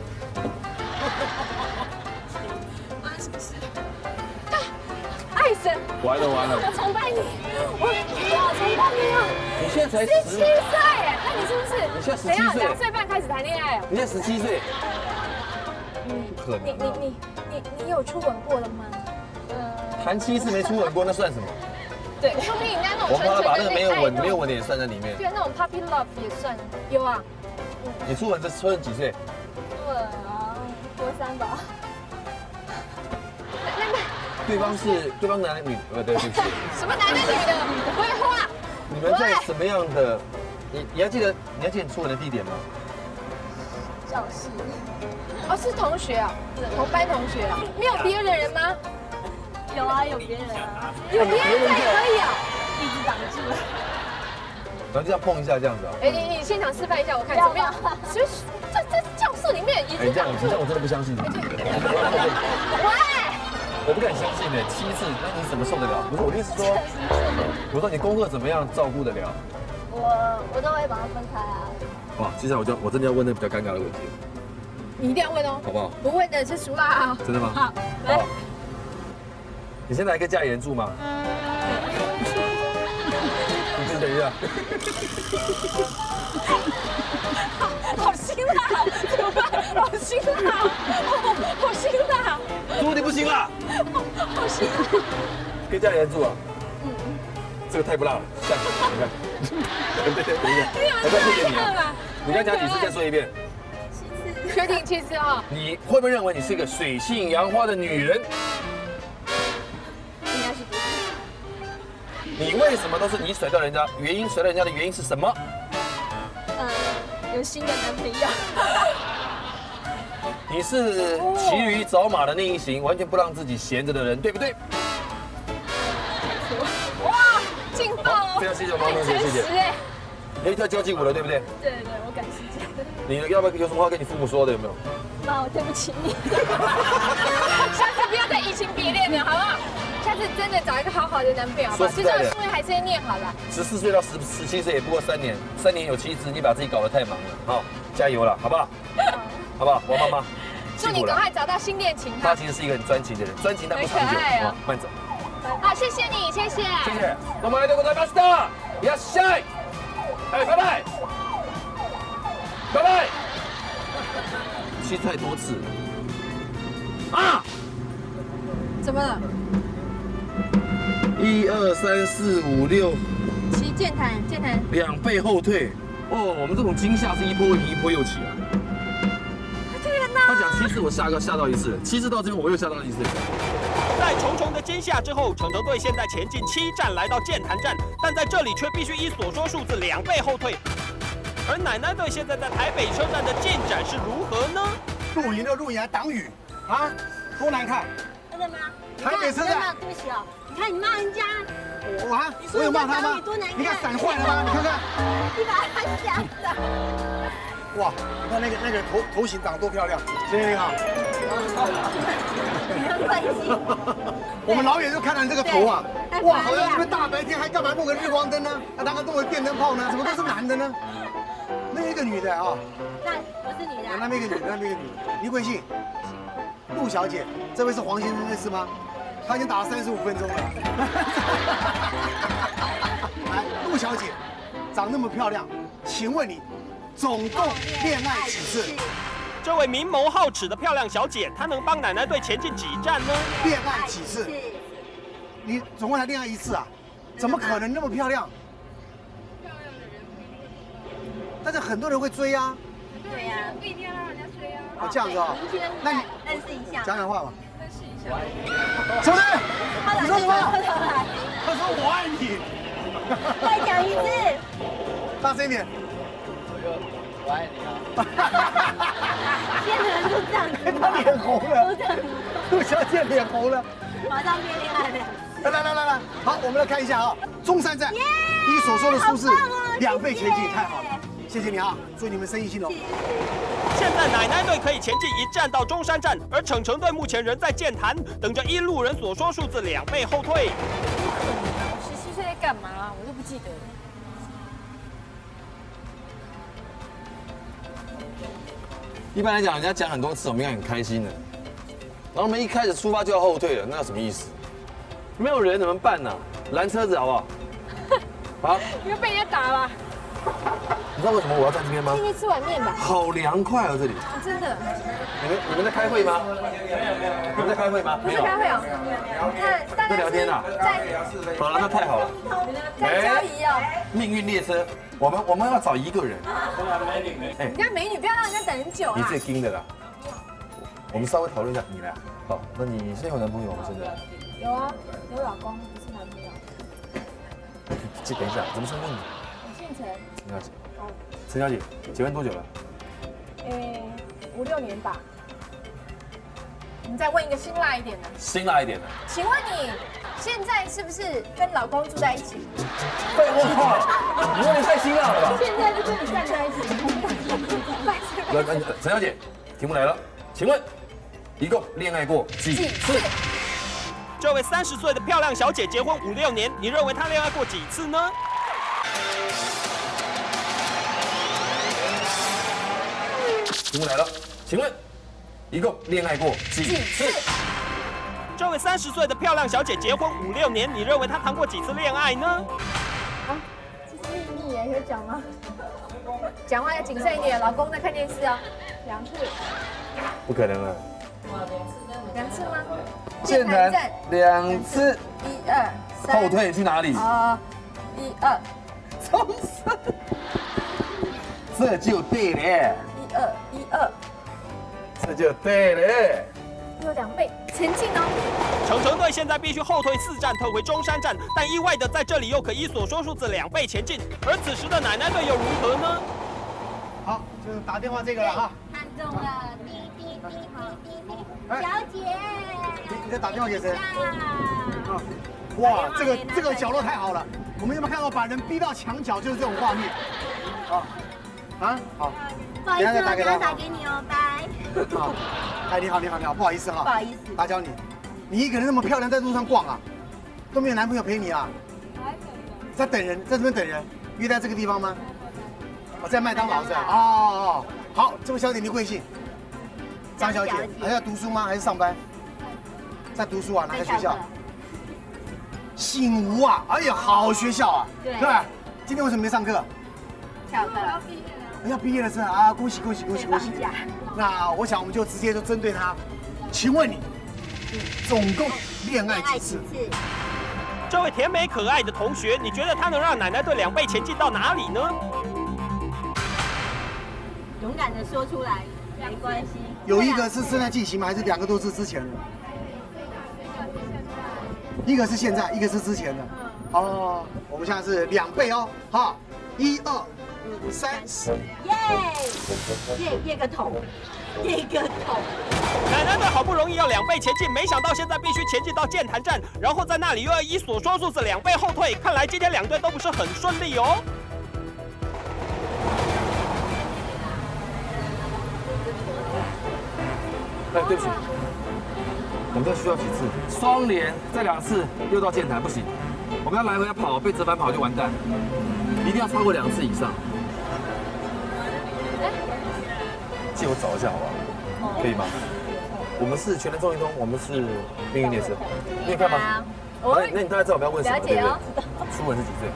发生什么事？爱神， 完了完了！ 我崇拜你，我我崇拜你啊！ 你现在才十七岁，那你是不是？ 你现在十七岁， 两岁半开始谈恋爱哦？ 你现在十七岁。 你你你你你你有初吻过了吗？ 呃，谈七次没初吻过，那算什么？ 对，说不定人家那种我帮他把那个没有吻没有吻的也算在里面。 对，那种 puppy love 也算有啊。 你初吻这初吻几岁？ 初吻啊，国三吧。 对方是对方男的女？呃，对，对不起。 什么男的女的？废话。 你们在什么样的？你你还记得你还记得你初吻的地点吗？ 教室。哦，是同学啊，同班同学啊，没有别的人吗？ 有啊，有别人啊， 有别人在可以啊， 一直挡住。 然后这样碰一下这样子啊？ 哎，你你现场示范一下，我看怎么样？其实这这教室里面已经挡住。 哎，这样我真的不相信你。 喂， 我不敢相信的，七次，那你怎么受得了？不是我的意思说，我说你工作怎么样照顾得了？ 我我都会把它分开啊。 哇，接下来我就我真的要问那个比较尴尬的问题了。 你一定要问哦， 好不好？ 不问的是输啦啊！ 真的吗？ 好，来。 你现在还跟家里人住吗？你先等一下。 好辛辣，怎么办？好辛辣，好辛辣。 猪你不辛辣？ 好辛辣。 跟家里人住啊？嗯。这个太不辣了，下次你看。对对，等一下，我再谢谢你啊。你刚讲几次？再说一遍。 确定七次啊？ 你会不会认为你是一个水性杨花的女人？ 应该是不是。 你为什么都是你甩掉人家？原因甩掉人家的原因是什么？ 嗯，有新的男朋友。 你是骑驴找马的那一型，完全不让自己闲着的人，对不对？ 哇，劲爆哦！ 非常谢谢王同学，谢谢。 你跳交际舞了，对不对？ 对对，我赶时间。 你要不要有什么话跟你父母说的？有没有？ 妈，我对不起你。下次不要再移情别恋了，好不好？下次真的找一个好好的男朋友，好不好？就这个书还是要念好了。 十四岁到十十七岁也不过三年，三年有妻子，你把自己搞得太忙了，好，加油了，好不好？好不好？王妈妈， 祝你赶快找到新恋情。 她其实是一个很专情的人，专情但不长久。好，慢走。 好，谢谢你，谢谢。 谢谢。我们来对ございました。いらっしゃい。哎，拜拜。拜拜。去太多次了。啊！ 怎么了？ 一二三四五六， 骑健谈，健谈， 两倍后退。哦，我们这种惊吓是一波未平一波又起啊！ 天哪！ 他讲七次，我吓个吓到一次，七次到这边我又吓到一次。 在重重的惊吓之后，成成队现在前进七站来到健谈站，但在这里却必须依所说数字两倍后退。而奶奶队现在在台北车站的进展是如何呢？ 露营的露营还挡雨啊，多难看！ 真的吗？ 台北车站， 对不起哦，你看你骂人家， 我啊，我有骂他吗？你看伞坏了吗？你看看， 你把他吓的。 哇，你看那个那个头头型长得多漂亮，谢谢你好。我们老远就看到你这个头啊，哇，好像这边大白天还干嘛弄个日光灯呢？啊，当然弄个电灯泡呢？怎么都是男的呢？那一个女的啊， 那我是女的， 那边一个女的，那边一个女的，你贵姓？陆小姐，这位是黄先生认识吗？他已经打了三十五分钟了。来，陆小姐，长那么漂亮，请问你总共恋爱几次？ 这位明眸皓齿的漂亮小姐，她能帮奶奶队前进几站呢？ 恋爱几次？你总共才恋爱一次啊？怎么可能那么漂亮？但是很多人会追啊。 对呀，不一定要让人家追啊。 哦，这样子啊？那你认识一下， 讲讲话吧。 认识一下。 什么？你说什么？他说我爱你。 再讲一次。 大声一点。 我爱你啊！ 现在人都这样子， 他脸红了，陆小姐脸红了， 马上变恋爱了。 来来来来来，好，我们来看一下啊，中山站，你所说的数字两倍前进，太好了，谢谢你啊，祝你们生意兴隆。 现在奶奶队可以前进一站到中山站，而成成队目前仍在健谈，等着依路人所说数字两倍后退。 我十七岁在干嘛？我都不记得了。 一般来讲，人家讲很多次，我们应该很开心的。然后我们一开始出发就要后退了，那有什么意思？没有人怎么办呢？拦车子好不好？好。 你又被人家打了。 你知道为什么我要在这边吗？ 今天吃碗面吧。 好凉快啊，这里。 真的。 你们你们在开会吗？你们在开会吗？ 没有。开会哦。那大概在聊天啊。 在。 好了，那太好了。 在交易哦。 命运列车，我们我们要找一个人。 哎，人家美女不要让人家等很久啊。 你最盯的啦。我们稍微讨论一下，你来。好，那你现在有男朋友吗？现在？ 有啊，有老公，不是男朋友。 这等一下，怎么称呼你？ 我姓陈。 陈小姐。哦。陈小姐，结婚多久了？ 诶，五六年吧。我们再问一个辛辣一点的。 辛辣一点的。 请问你现在是不是跟老公住在一起？ 废话，你问的太辛辣了吧？ 现在是跟你站在一起。 那那陈小姐，题目来了，请问一共恋爱过几次？ 这位三十岁的漂亮小姐结婚五六年，你认为她恋爱过几次呢？ 题目来了，请问一共恋爱过几次？ 这位三十岁的漂亮小姐结婚五六年，你认为她谈过几次恋爱呢？ 啊，这是秘密耶，可以讲吗？讲话要谨慎一点，老公在看电视哦。两次。 不可能了。 两次吗？ 健谈两次。 一二三。 后退去哪里？ 啊，一二。 冲绳。这就对了。 一二一二。 这就对了。 有两倍前进哦。 成成队现在必须后退四站，退回中山站，但意外的在这里又可依所说数字两倍前进。而此时的奶奶队又如何呢？ 好，就是打电话这个了哈。 看中了，滴滴滴滴滴滴，小姐。 你你在打电话给谁？ 啊。 哇，这个这个角落太好了。我们有没有看到把人逼到墙角，就是这种画面？啊啊好。 不好意思，我等下打给你哦，拜。 好，哎，你好，你好，你好，不好意思哈。 不好意思。 打搅你，你一个人那么漂亮，在路上逛啊，都没有男朋友陪你啊？在等人，在这边等人，约在这个地方吗？我在麦当劳是吧？哦哦，好，这位小姐你贵姓？张小姐，还在读书吗？还是上班？在读书啊，哪个学校？醒吾啊，哎呀，好学校啊，对吧？今天为什么没上课？ 翘课。 要毕业了是啊，恭喜恭喜恭喜恭喜！那我想我们就直接就针对他，请问你总共恋爱几次？ 这位甜美可爱的同学，你觉得他能让奶奶队两倍前进到哪里呢？ 勇敢的说出来，没关系。 有一个是正在进行吗？还是两个都是之前的？一个是现在，一个是之前的。哦，我们现在是两倍哦，好，一二三四， 耶耶耶个头，耶个头。 奶奶队好不容易要两倍前进，没想到现在必须前进到剑潭站，然后在那里又要以所说数字两倍后退，看来今天两队都不是很顺利哦。 哎，对不起，我们这需要几次？双连再两次又到剑潭不行，我们要来回要跑，被折返跑就完蛋，一定要超过两次以上。借我找一下好不好？可以吗？我们是全能中运通，我们是命运列车，你有看吗？那那你大概知道我们要问什么，对不对？初吻是几岁？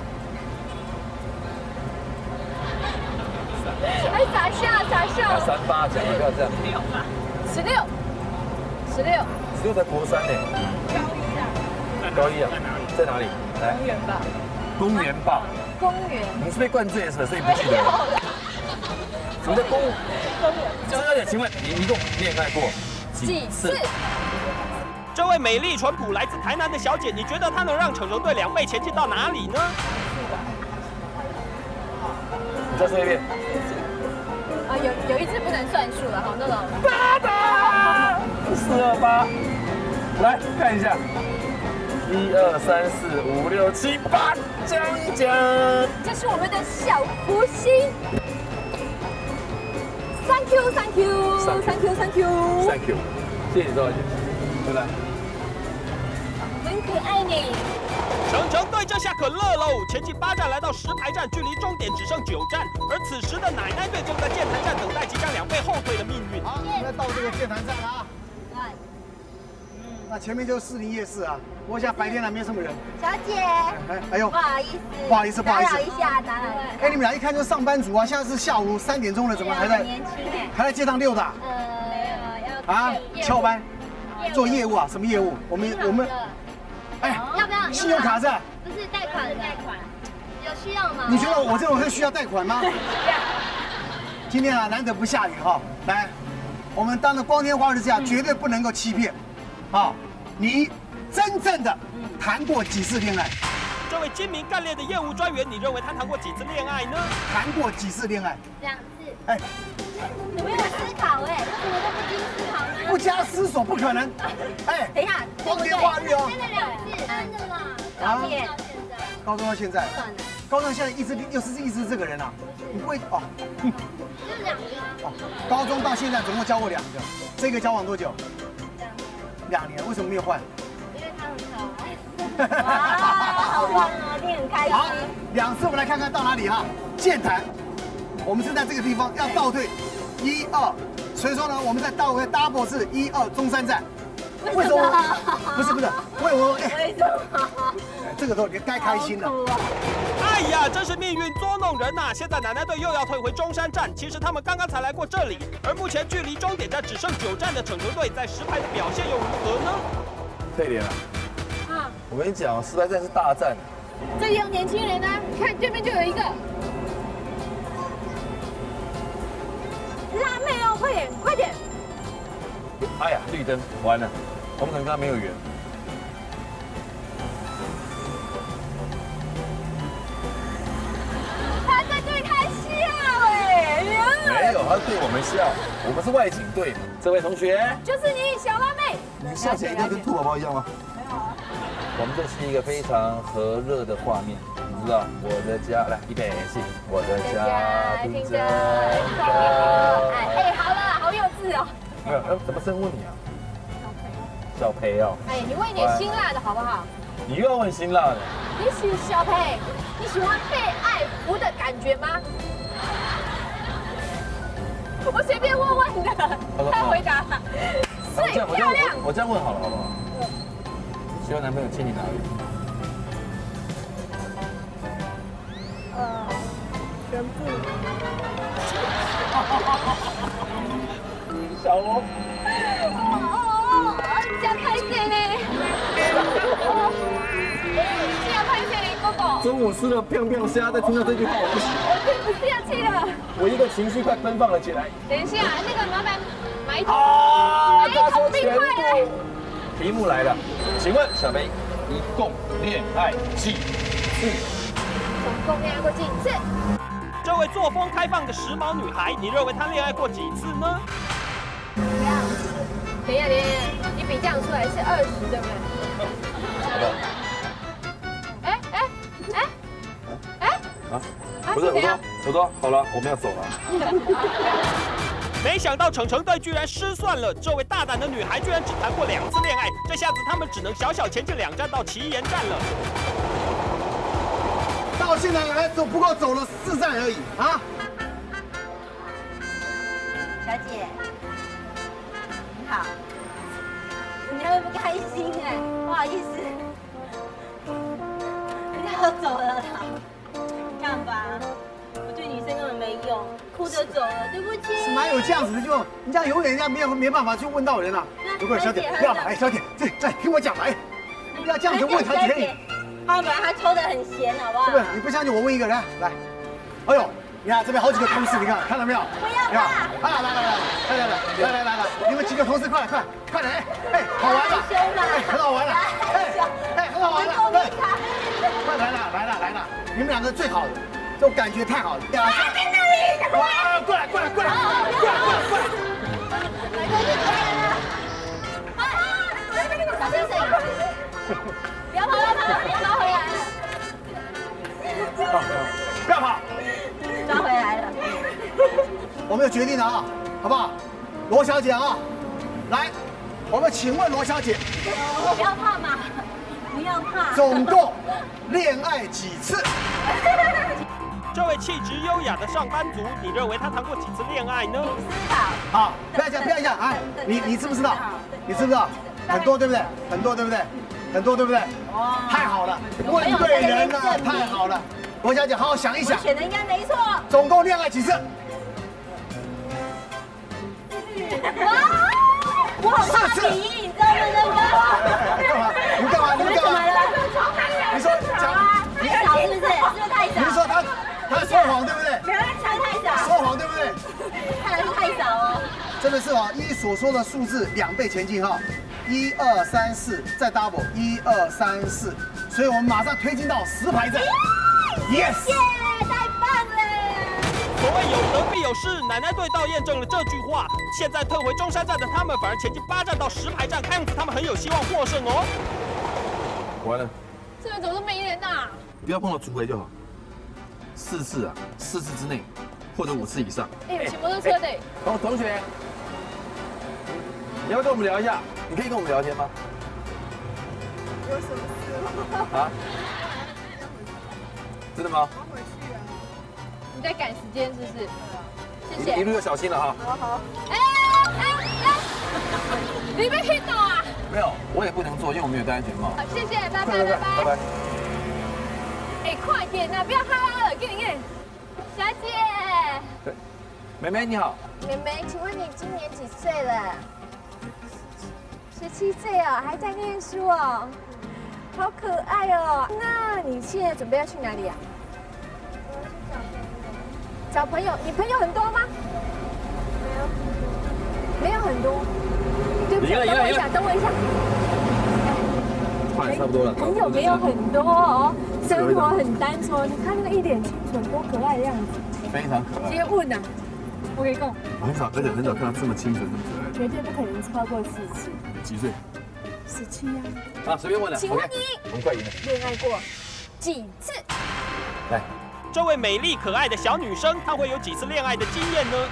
还傻笑傻笑。 三八讲，不要这样。 没有吧？十六，十六， 十六才国三呢。高一啊？在哪里？来。公园吧。公园吧。 公园。 你是被灌醉了，所以不记得了。什么叫公？公园。周小姐，请问你一共恋爱过几次？ 这位美丽淳朴来自台南的小姐，你觉得她能让逞熊队两倍前进到哪里呢？ 你再说一遍。 啊，有有一次不能算数了哈，那种。 八八四二八，来看一下，一二三四五六七八，讲一讲。 这是我们的小福星。Thank you, thank you, thank you, thank you, thank you， 谢谢你周小姐，回来。 很可爱呢。 逞熊队这下可乐喽！前进八站来到石牌站，距离终点只剩九站。而此时的奶奶队正在剑潭站等待即将两倍后退的命运。 好，我们要到这个剑潭站了啊！那前面就是士林夜市啊。我想白天还没什么人。 小姐， 哎哎呦， 不好意思， 不好意思，不好意思， 打扰一下，打扰一下。 哎，你们俩一看就是上班族啊！现在是下午三点钟了，怎么还在？ 年轻哎， 还在街上溜达？ 呃，没有，要啊，翘班，做业务啊？什么业务？我们我们。 哎，要不要？ 信用卡是？ 不是贷款，贷款，有需要吗？ 你觉得我这种会需要贷款吗？今天啊，难得不下雨哈，来，我们当着光天化日之下，绝对不能够欺骗，啊，你真正的谈过几次恋爱？ 这位精明干练的业务专员，你认为他谈过几次恋爱呢？ 谈过几次恋爱？ 两次。 哎， 你没有思考哎，怎么都不经思考呢？ 不加思索不可能。哎， 等一下， 光天化日哦。 真的两次，真的啦。 啊？ 高中到现在。 高中到现在。算了。高中现在一直又是一直这个人啊，你不会哦？ 就是两个啊。 哦，高中到现在总共交过两个，这个交往多久？两年。为什么没有换？ 因为他很好。哇，好棒啊，一定很开心。 好，两次我们来看看到哪里哈？剑潭，我们是在这个地方要倒退，一二，所以说呢，我们在倒退 double 是一二中山站。为什么？不是不是，为什么？ 为什么？ 这个时候你该开心了。 哎呀，真是命运捉弄人呐！现在奶奶队又要退回中山站，其实他们刚刚才来过这里，而目前距离终点站只剩九站的逞熊队，在石牌的表现又如何呢？ 退脸了。啊！我跟你讲，石牌站是大站。 这里有年轻人啊，看对面就有一个。 辣妹哦，快点，快点！ 哎呀，绿灯，完了，我们可能跟他没有缘。 他在对他笑哎！ 没有，他对我们笑，我们是外景队。这位同学， 就是你，小辣妹。 你笑起来一定要跟兔宝宝一样吗？ 没有啊。 我们这是一个非常和热的画面，你知道，我的家来预备起，我的家庭真可爱。 哎，好了，好幼稚哦。 没有，呃，怎么称呼你啊？小培哦。 哎，你问一点辛辣的好不好？ 你又要问辛辣的？ 你喜小培，你喜欢被爱抚的感觉吗？我随便问问的，他回答。最漂亮。 我这样问好了，好不好？喜欢男朋友亲你哪里？ 呃，全部。 小罗。 哦，这样拍谁呢？这样拍谁呢，哥哥？ 中午吃了漂漂虾，再听到这句话，我不行。 我不下去了。 我一个情绪快奔放了起来。 等一下，那个麻烦买一桶， 啊， 买一桶冰块来。 题目来了，请问小梅一共恋爱几次？ 总共恋爱过几次？ 这位作风开放的时髦女孩，你认为她恋爱过几次呢？ 等一下，等一下，你比这样出来是二十，对不对？哎哎哎哎！ 啊，不是，我说，我说好了，我们要走了。 没想到程程队居然失算了，这位大胆的女孩居然只谈过两次恋爱，这下子他们只能小小前进两站到奇岩站了。 到现在还走不过走了四站而已啊！ 小姐，你好，你会不开心哎？不好意思，人家要走了啦，这样吧。我对女生根本没用，哭着走了，对不起。 哪有这样子的？就人家永远人家没有没办法去问到人啊。如果小姐不要来，小姐，这这听我讲来，不要这样子问才可以。 他本来他抽的很闲，好不好？ 是不是？你不相信我问一个人来。哎呦，你看这边好几个同事，你看看到没有？ 不要吧！ 啊，来来来来来来来来来来，你们几个同事快来快快来！哎，好玩了，哎，很好玩了，哎哎，很好玩了，对，快来了来了来了，你们两个最好的。这种感觉太好了！啊，在那里！哇，过来，过来，过来，过来，过来，过来！ 来，过去，来来来！啊，小心谁？不要跑，不要跑，抓回来了！ 不要跑！ 抓回来了！ 我们有决定了啊，好不好？罗小姐啊，来，我们请问罗小姐， 不要怕嘛，不要怕。 总共恋爱几次？ 这位气质优雅的上班族，你认为他谈过几次恋爱呢？ 好，不要讲，不要讲，哎，你你知不知道？你知不知道？很多对不对？很多对不对？很多对不对？哇，太好了，问对人了，太好了。罗小姐，好好想一想， 选的应该没错。 总共恋爱几次？ 哇，我好怕你，你知道吗？ 干嘛？你干嘛？你们干嘛？你说讲， 太少是不是？是不是太少？ 你是说他？他说谎对不对？ 没有，猜太少。 说谎对不对？ 看来是太少哦。 真的是哦，依所说的数字两倍前进哈，一二三四，再 double， 一二三四，所以我们马上推进到十排站。Yes， 耶，太棒了！ 所谓有得必有失，奶奶对倒验证了这句话。现在退回中山站的他们，反而前进八站到十排站，看样子他们很有希望获胜哦。 完了， 这边怎么都没人呐？ 不要碰到竹围就好。四次啊，四次之内，或者五次以上。 哎，有骑摩托车的。 同同学，你要跟我们聊一下，你可以跟我们聊天吗？ 有什么事吗？ 啊？真的吗？ 我回去啊。 你在赶时间是不是？谢谢。 一路要小心了哈。 好好。 哎哎哎！你被听到啊？ 没有，我也不能坐，因为我没有戴安全帽。 好，谢谢，拜拜拜拜拜拜。 哎，快点呐，不要哈哈了，给你给你。小姐。 对，妹妹你好。 妹妹，请问你今年几岁了？十七岁哦，还在念书哦，好可爱哦。那你现在准备要去哪里啊？我要去找朋友。找朋友？你朋友很多吗？没有很多。没有很多。对不起，等我一下，等我一下。 快，差不多了。 朋友没有很多哦，生活很单纯。你看那个一脸清纯，多可爱的样子。 非常可爱。 直接问呐，我跟你讲， 我很少，而且很少看到这么清纯、这么可爱。 绝对不可能超过四次。 几岁？ 十七啊。 啊，随便问了。 请问你， 我们快赢了。 恋爱过几次？ 来， 这位美丽可爱的小女生，她会有几次恋爱的经验呢？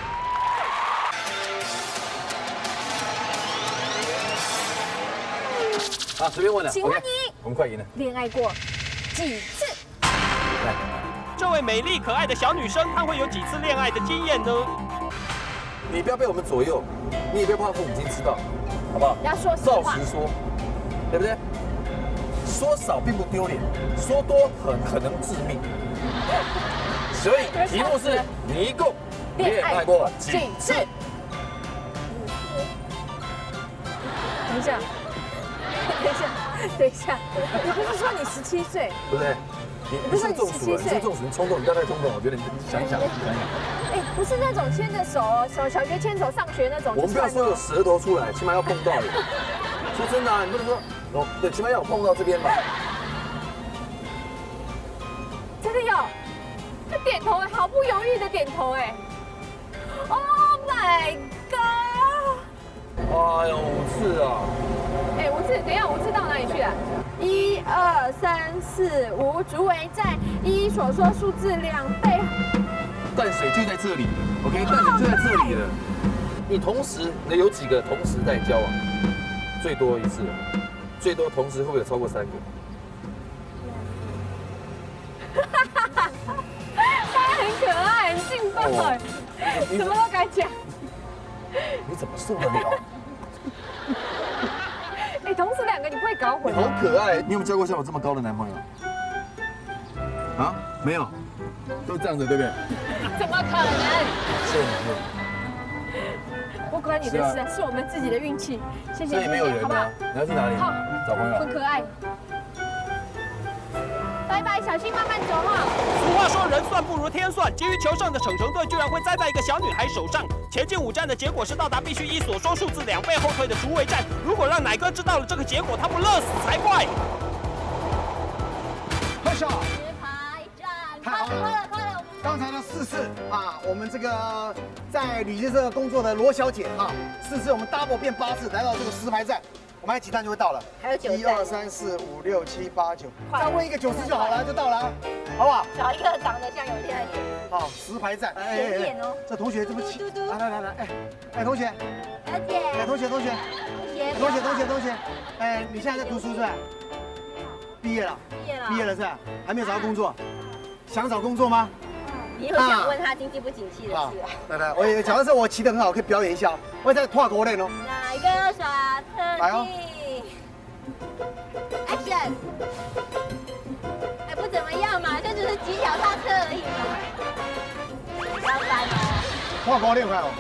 啊，随便问了。 请问你， 我们快赢了。 恋爱过几次？ 来， 这位美丽可爱的小女生，她会有几次恋爱的经验呢？ 你不要被我们左右，你也不要怕父母亲知道，好不好？ 要说实话。 照实说，对不对？说少并不丢脸，说多很可能致命。所以题目是你一共恋爱过几次？ 等一下，等一下，等一下，你不是说你十七岁？ 对不对？你不是中暑了，你是中暑，你冲动，你不要太冲动。我觉得你想一想，想一想。 哎，不是那种牵着手，小小学牵手上学那种。 我们不要说有舌头出来，起码要碰到的。说真的啊，你不能说哦，对，起码要有碰到这边吧。 真的有，他点头哎，毫不犹豫的点头哎。Oh my god！ 哎呦，五次啊！ 哎，五次，等一下，五次到哪里去了？一二三四五，竹围在一所说数字两倍。 淡水就在这里 ，OK， 淡水就在这里了。你同时有几个同时在交往？最多一次，最多同时会不会有超过三个？ 他很可爱，很劲爆，什么都敢讲。 你怎么受得了？ 哎，同时两个你不会搞混吗？ 好可爱！你有没有交过像我这么高的男朋友？啊，没有，都这样子，对不对？ 怎么可能？ 是不关你的事啊，是我们自己的运气。谢谢， 这里没有人吗？你要去哪里？ 好， 找朋友。 很可爱。拜拜，小心慢慢走哈。 俗话说人算不如天算，急于求胜的逞诚队居然会栽在一个小女孩手上。前进五站的结果是到达必须依所说数字两倍后退的竹围站。如果让奶哥知道了这个结果，他不乐死才怪。 快上！ 石牌站， 太好了， 快了，快了！ 刚才的四次啊，我们这个在旅行社工作的罗小姐啊，四次我们 double 变八次，来到这个石牌站。我们还有几站就会到了？ 还有九站。 一二三四五六七八九，再问一个九十就好了，就到了，好不好？ 找一个长得像有恋爱脸。 好，石牌站。哎显眼哦。 这同学这不起，来来来来，哎哎同学， 小姐。 哎同学同学，同学同学同学，哎你现在在读书是吧？毕业了。 毕业了。 毕业了是吧？还没有找到工作，想找工作吗？ 你有想问他经济不景气的事啊？ 来来，我也假如说我骑得很好，可以表演一下，我在跨国内哦。 哪一个耍特技 ？Action！ 还不怎么样嘛，就只是骑脚踏车而已嘛。不要烦哦。 跨国内快哦。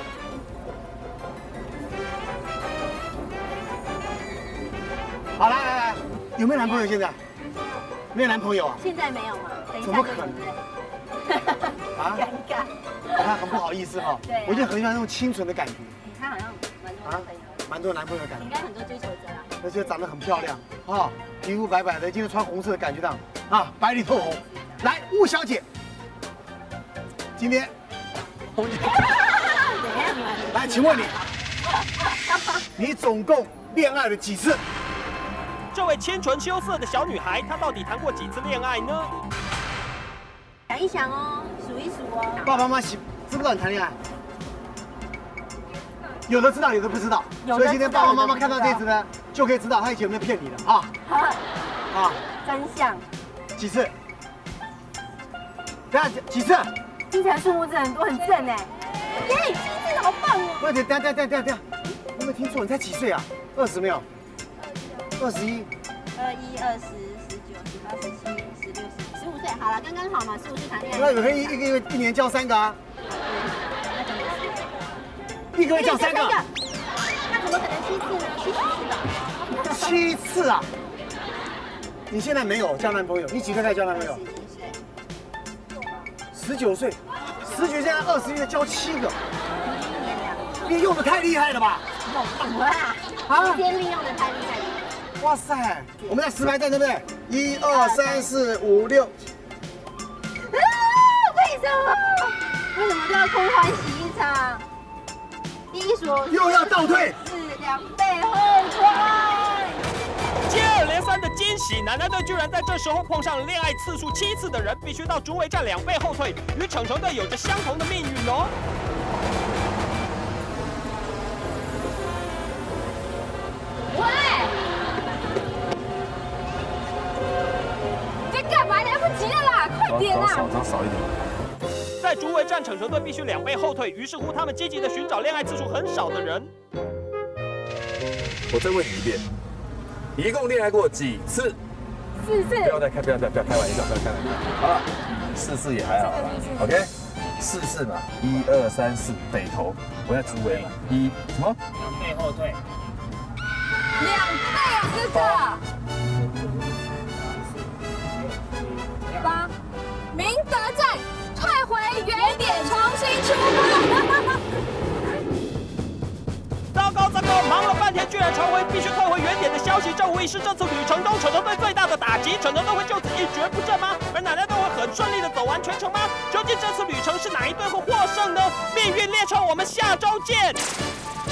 好，来来来，有没有男朋友现在？没有男朋友啊？ 现在没有嘛？等一下。 怎么可能？ 啊，尴尬， 他很不好意思哈。 对， 我就很喜欢那种清纯的感觉。 他好像蛮多男朋友， 蛮多男朋友的感觉。 应该很多追求者啦。 而且长得很漂亮啊，皮肤白白的，今天穿红色的感觉到啊，白里透红。来，吴小姐，今天，来，请问你，你总共恋爱了几次？ 这位清纯羞涩的小女孩，她到底谈过几次恋爱呢？ 想一想哦，数一数哦。 爸爸妈妈喜知不知道你谈恋爱？有的知道，有的不知道。所以今天爸爸妈妈看到这次呢，就可以知道他以前有没有骗你的啊。 啊，真相。 几次？等下几次？ 听起来数目字很多，很正哎。哎，数字好棒哦。 不，等等等等等等，有没有听错？你才几岁啊？二十没有？二十一。 二一、二十、十九、十八、十七、十六、十十五岁，好了，刚刚好嘛，十五岁谈恋爱。 那有可以一个月一年交三个啊？一个月交三个？ 那怎么可能七次呢？七次吧。 七次啊？你现在没有交男朋友？你几岁才交男朋友？十九岁。十九岁，现在二十一岁交七个。你用的太厉害了吧？ 怎么啦？啊？天利用的太厉害了。 哇塞，我们在石牌站对不对？一二三四五六。 啊！为什么？为什么都要空欢喜一场？第一所又要倒退， 是两倍后退。 接二连三的惊喜，奶奶队居然在这时候碰上了恋爱次数七次的人，必须到竹围站两倍后退，与成成队有着相同的命运哦。 喂，你在干嘛？来不及了啦，快点啊！ 少少少一点。 在竹围站，成成队必须两倍后退，于是乎他们积极的寻找恋爱次数很少的人。 我再问你一遍，一共恋爱过几次？ 四次。 不要再开，不要再不要开玩笑，不要开玩笑。好了，四次也还好 ，OK， 四次嘛，一二三四，北投，我在竹围嘛，一什么？ 两倍后退。 两倍啊，哥哥。八，明德站，退回原点，重新出发。 糟糕糟糕，忙了半天，居然传回必须退回原点的消息，这无疑是这次旅程中成成队最大的打击。成成队会就此一蹶不振吗？而奶奶队会很顺利的走完全程吗？究竟这次旅程是哪一队会获胜呢？命运列车，我们下周见。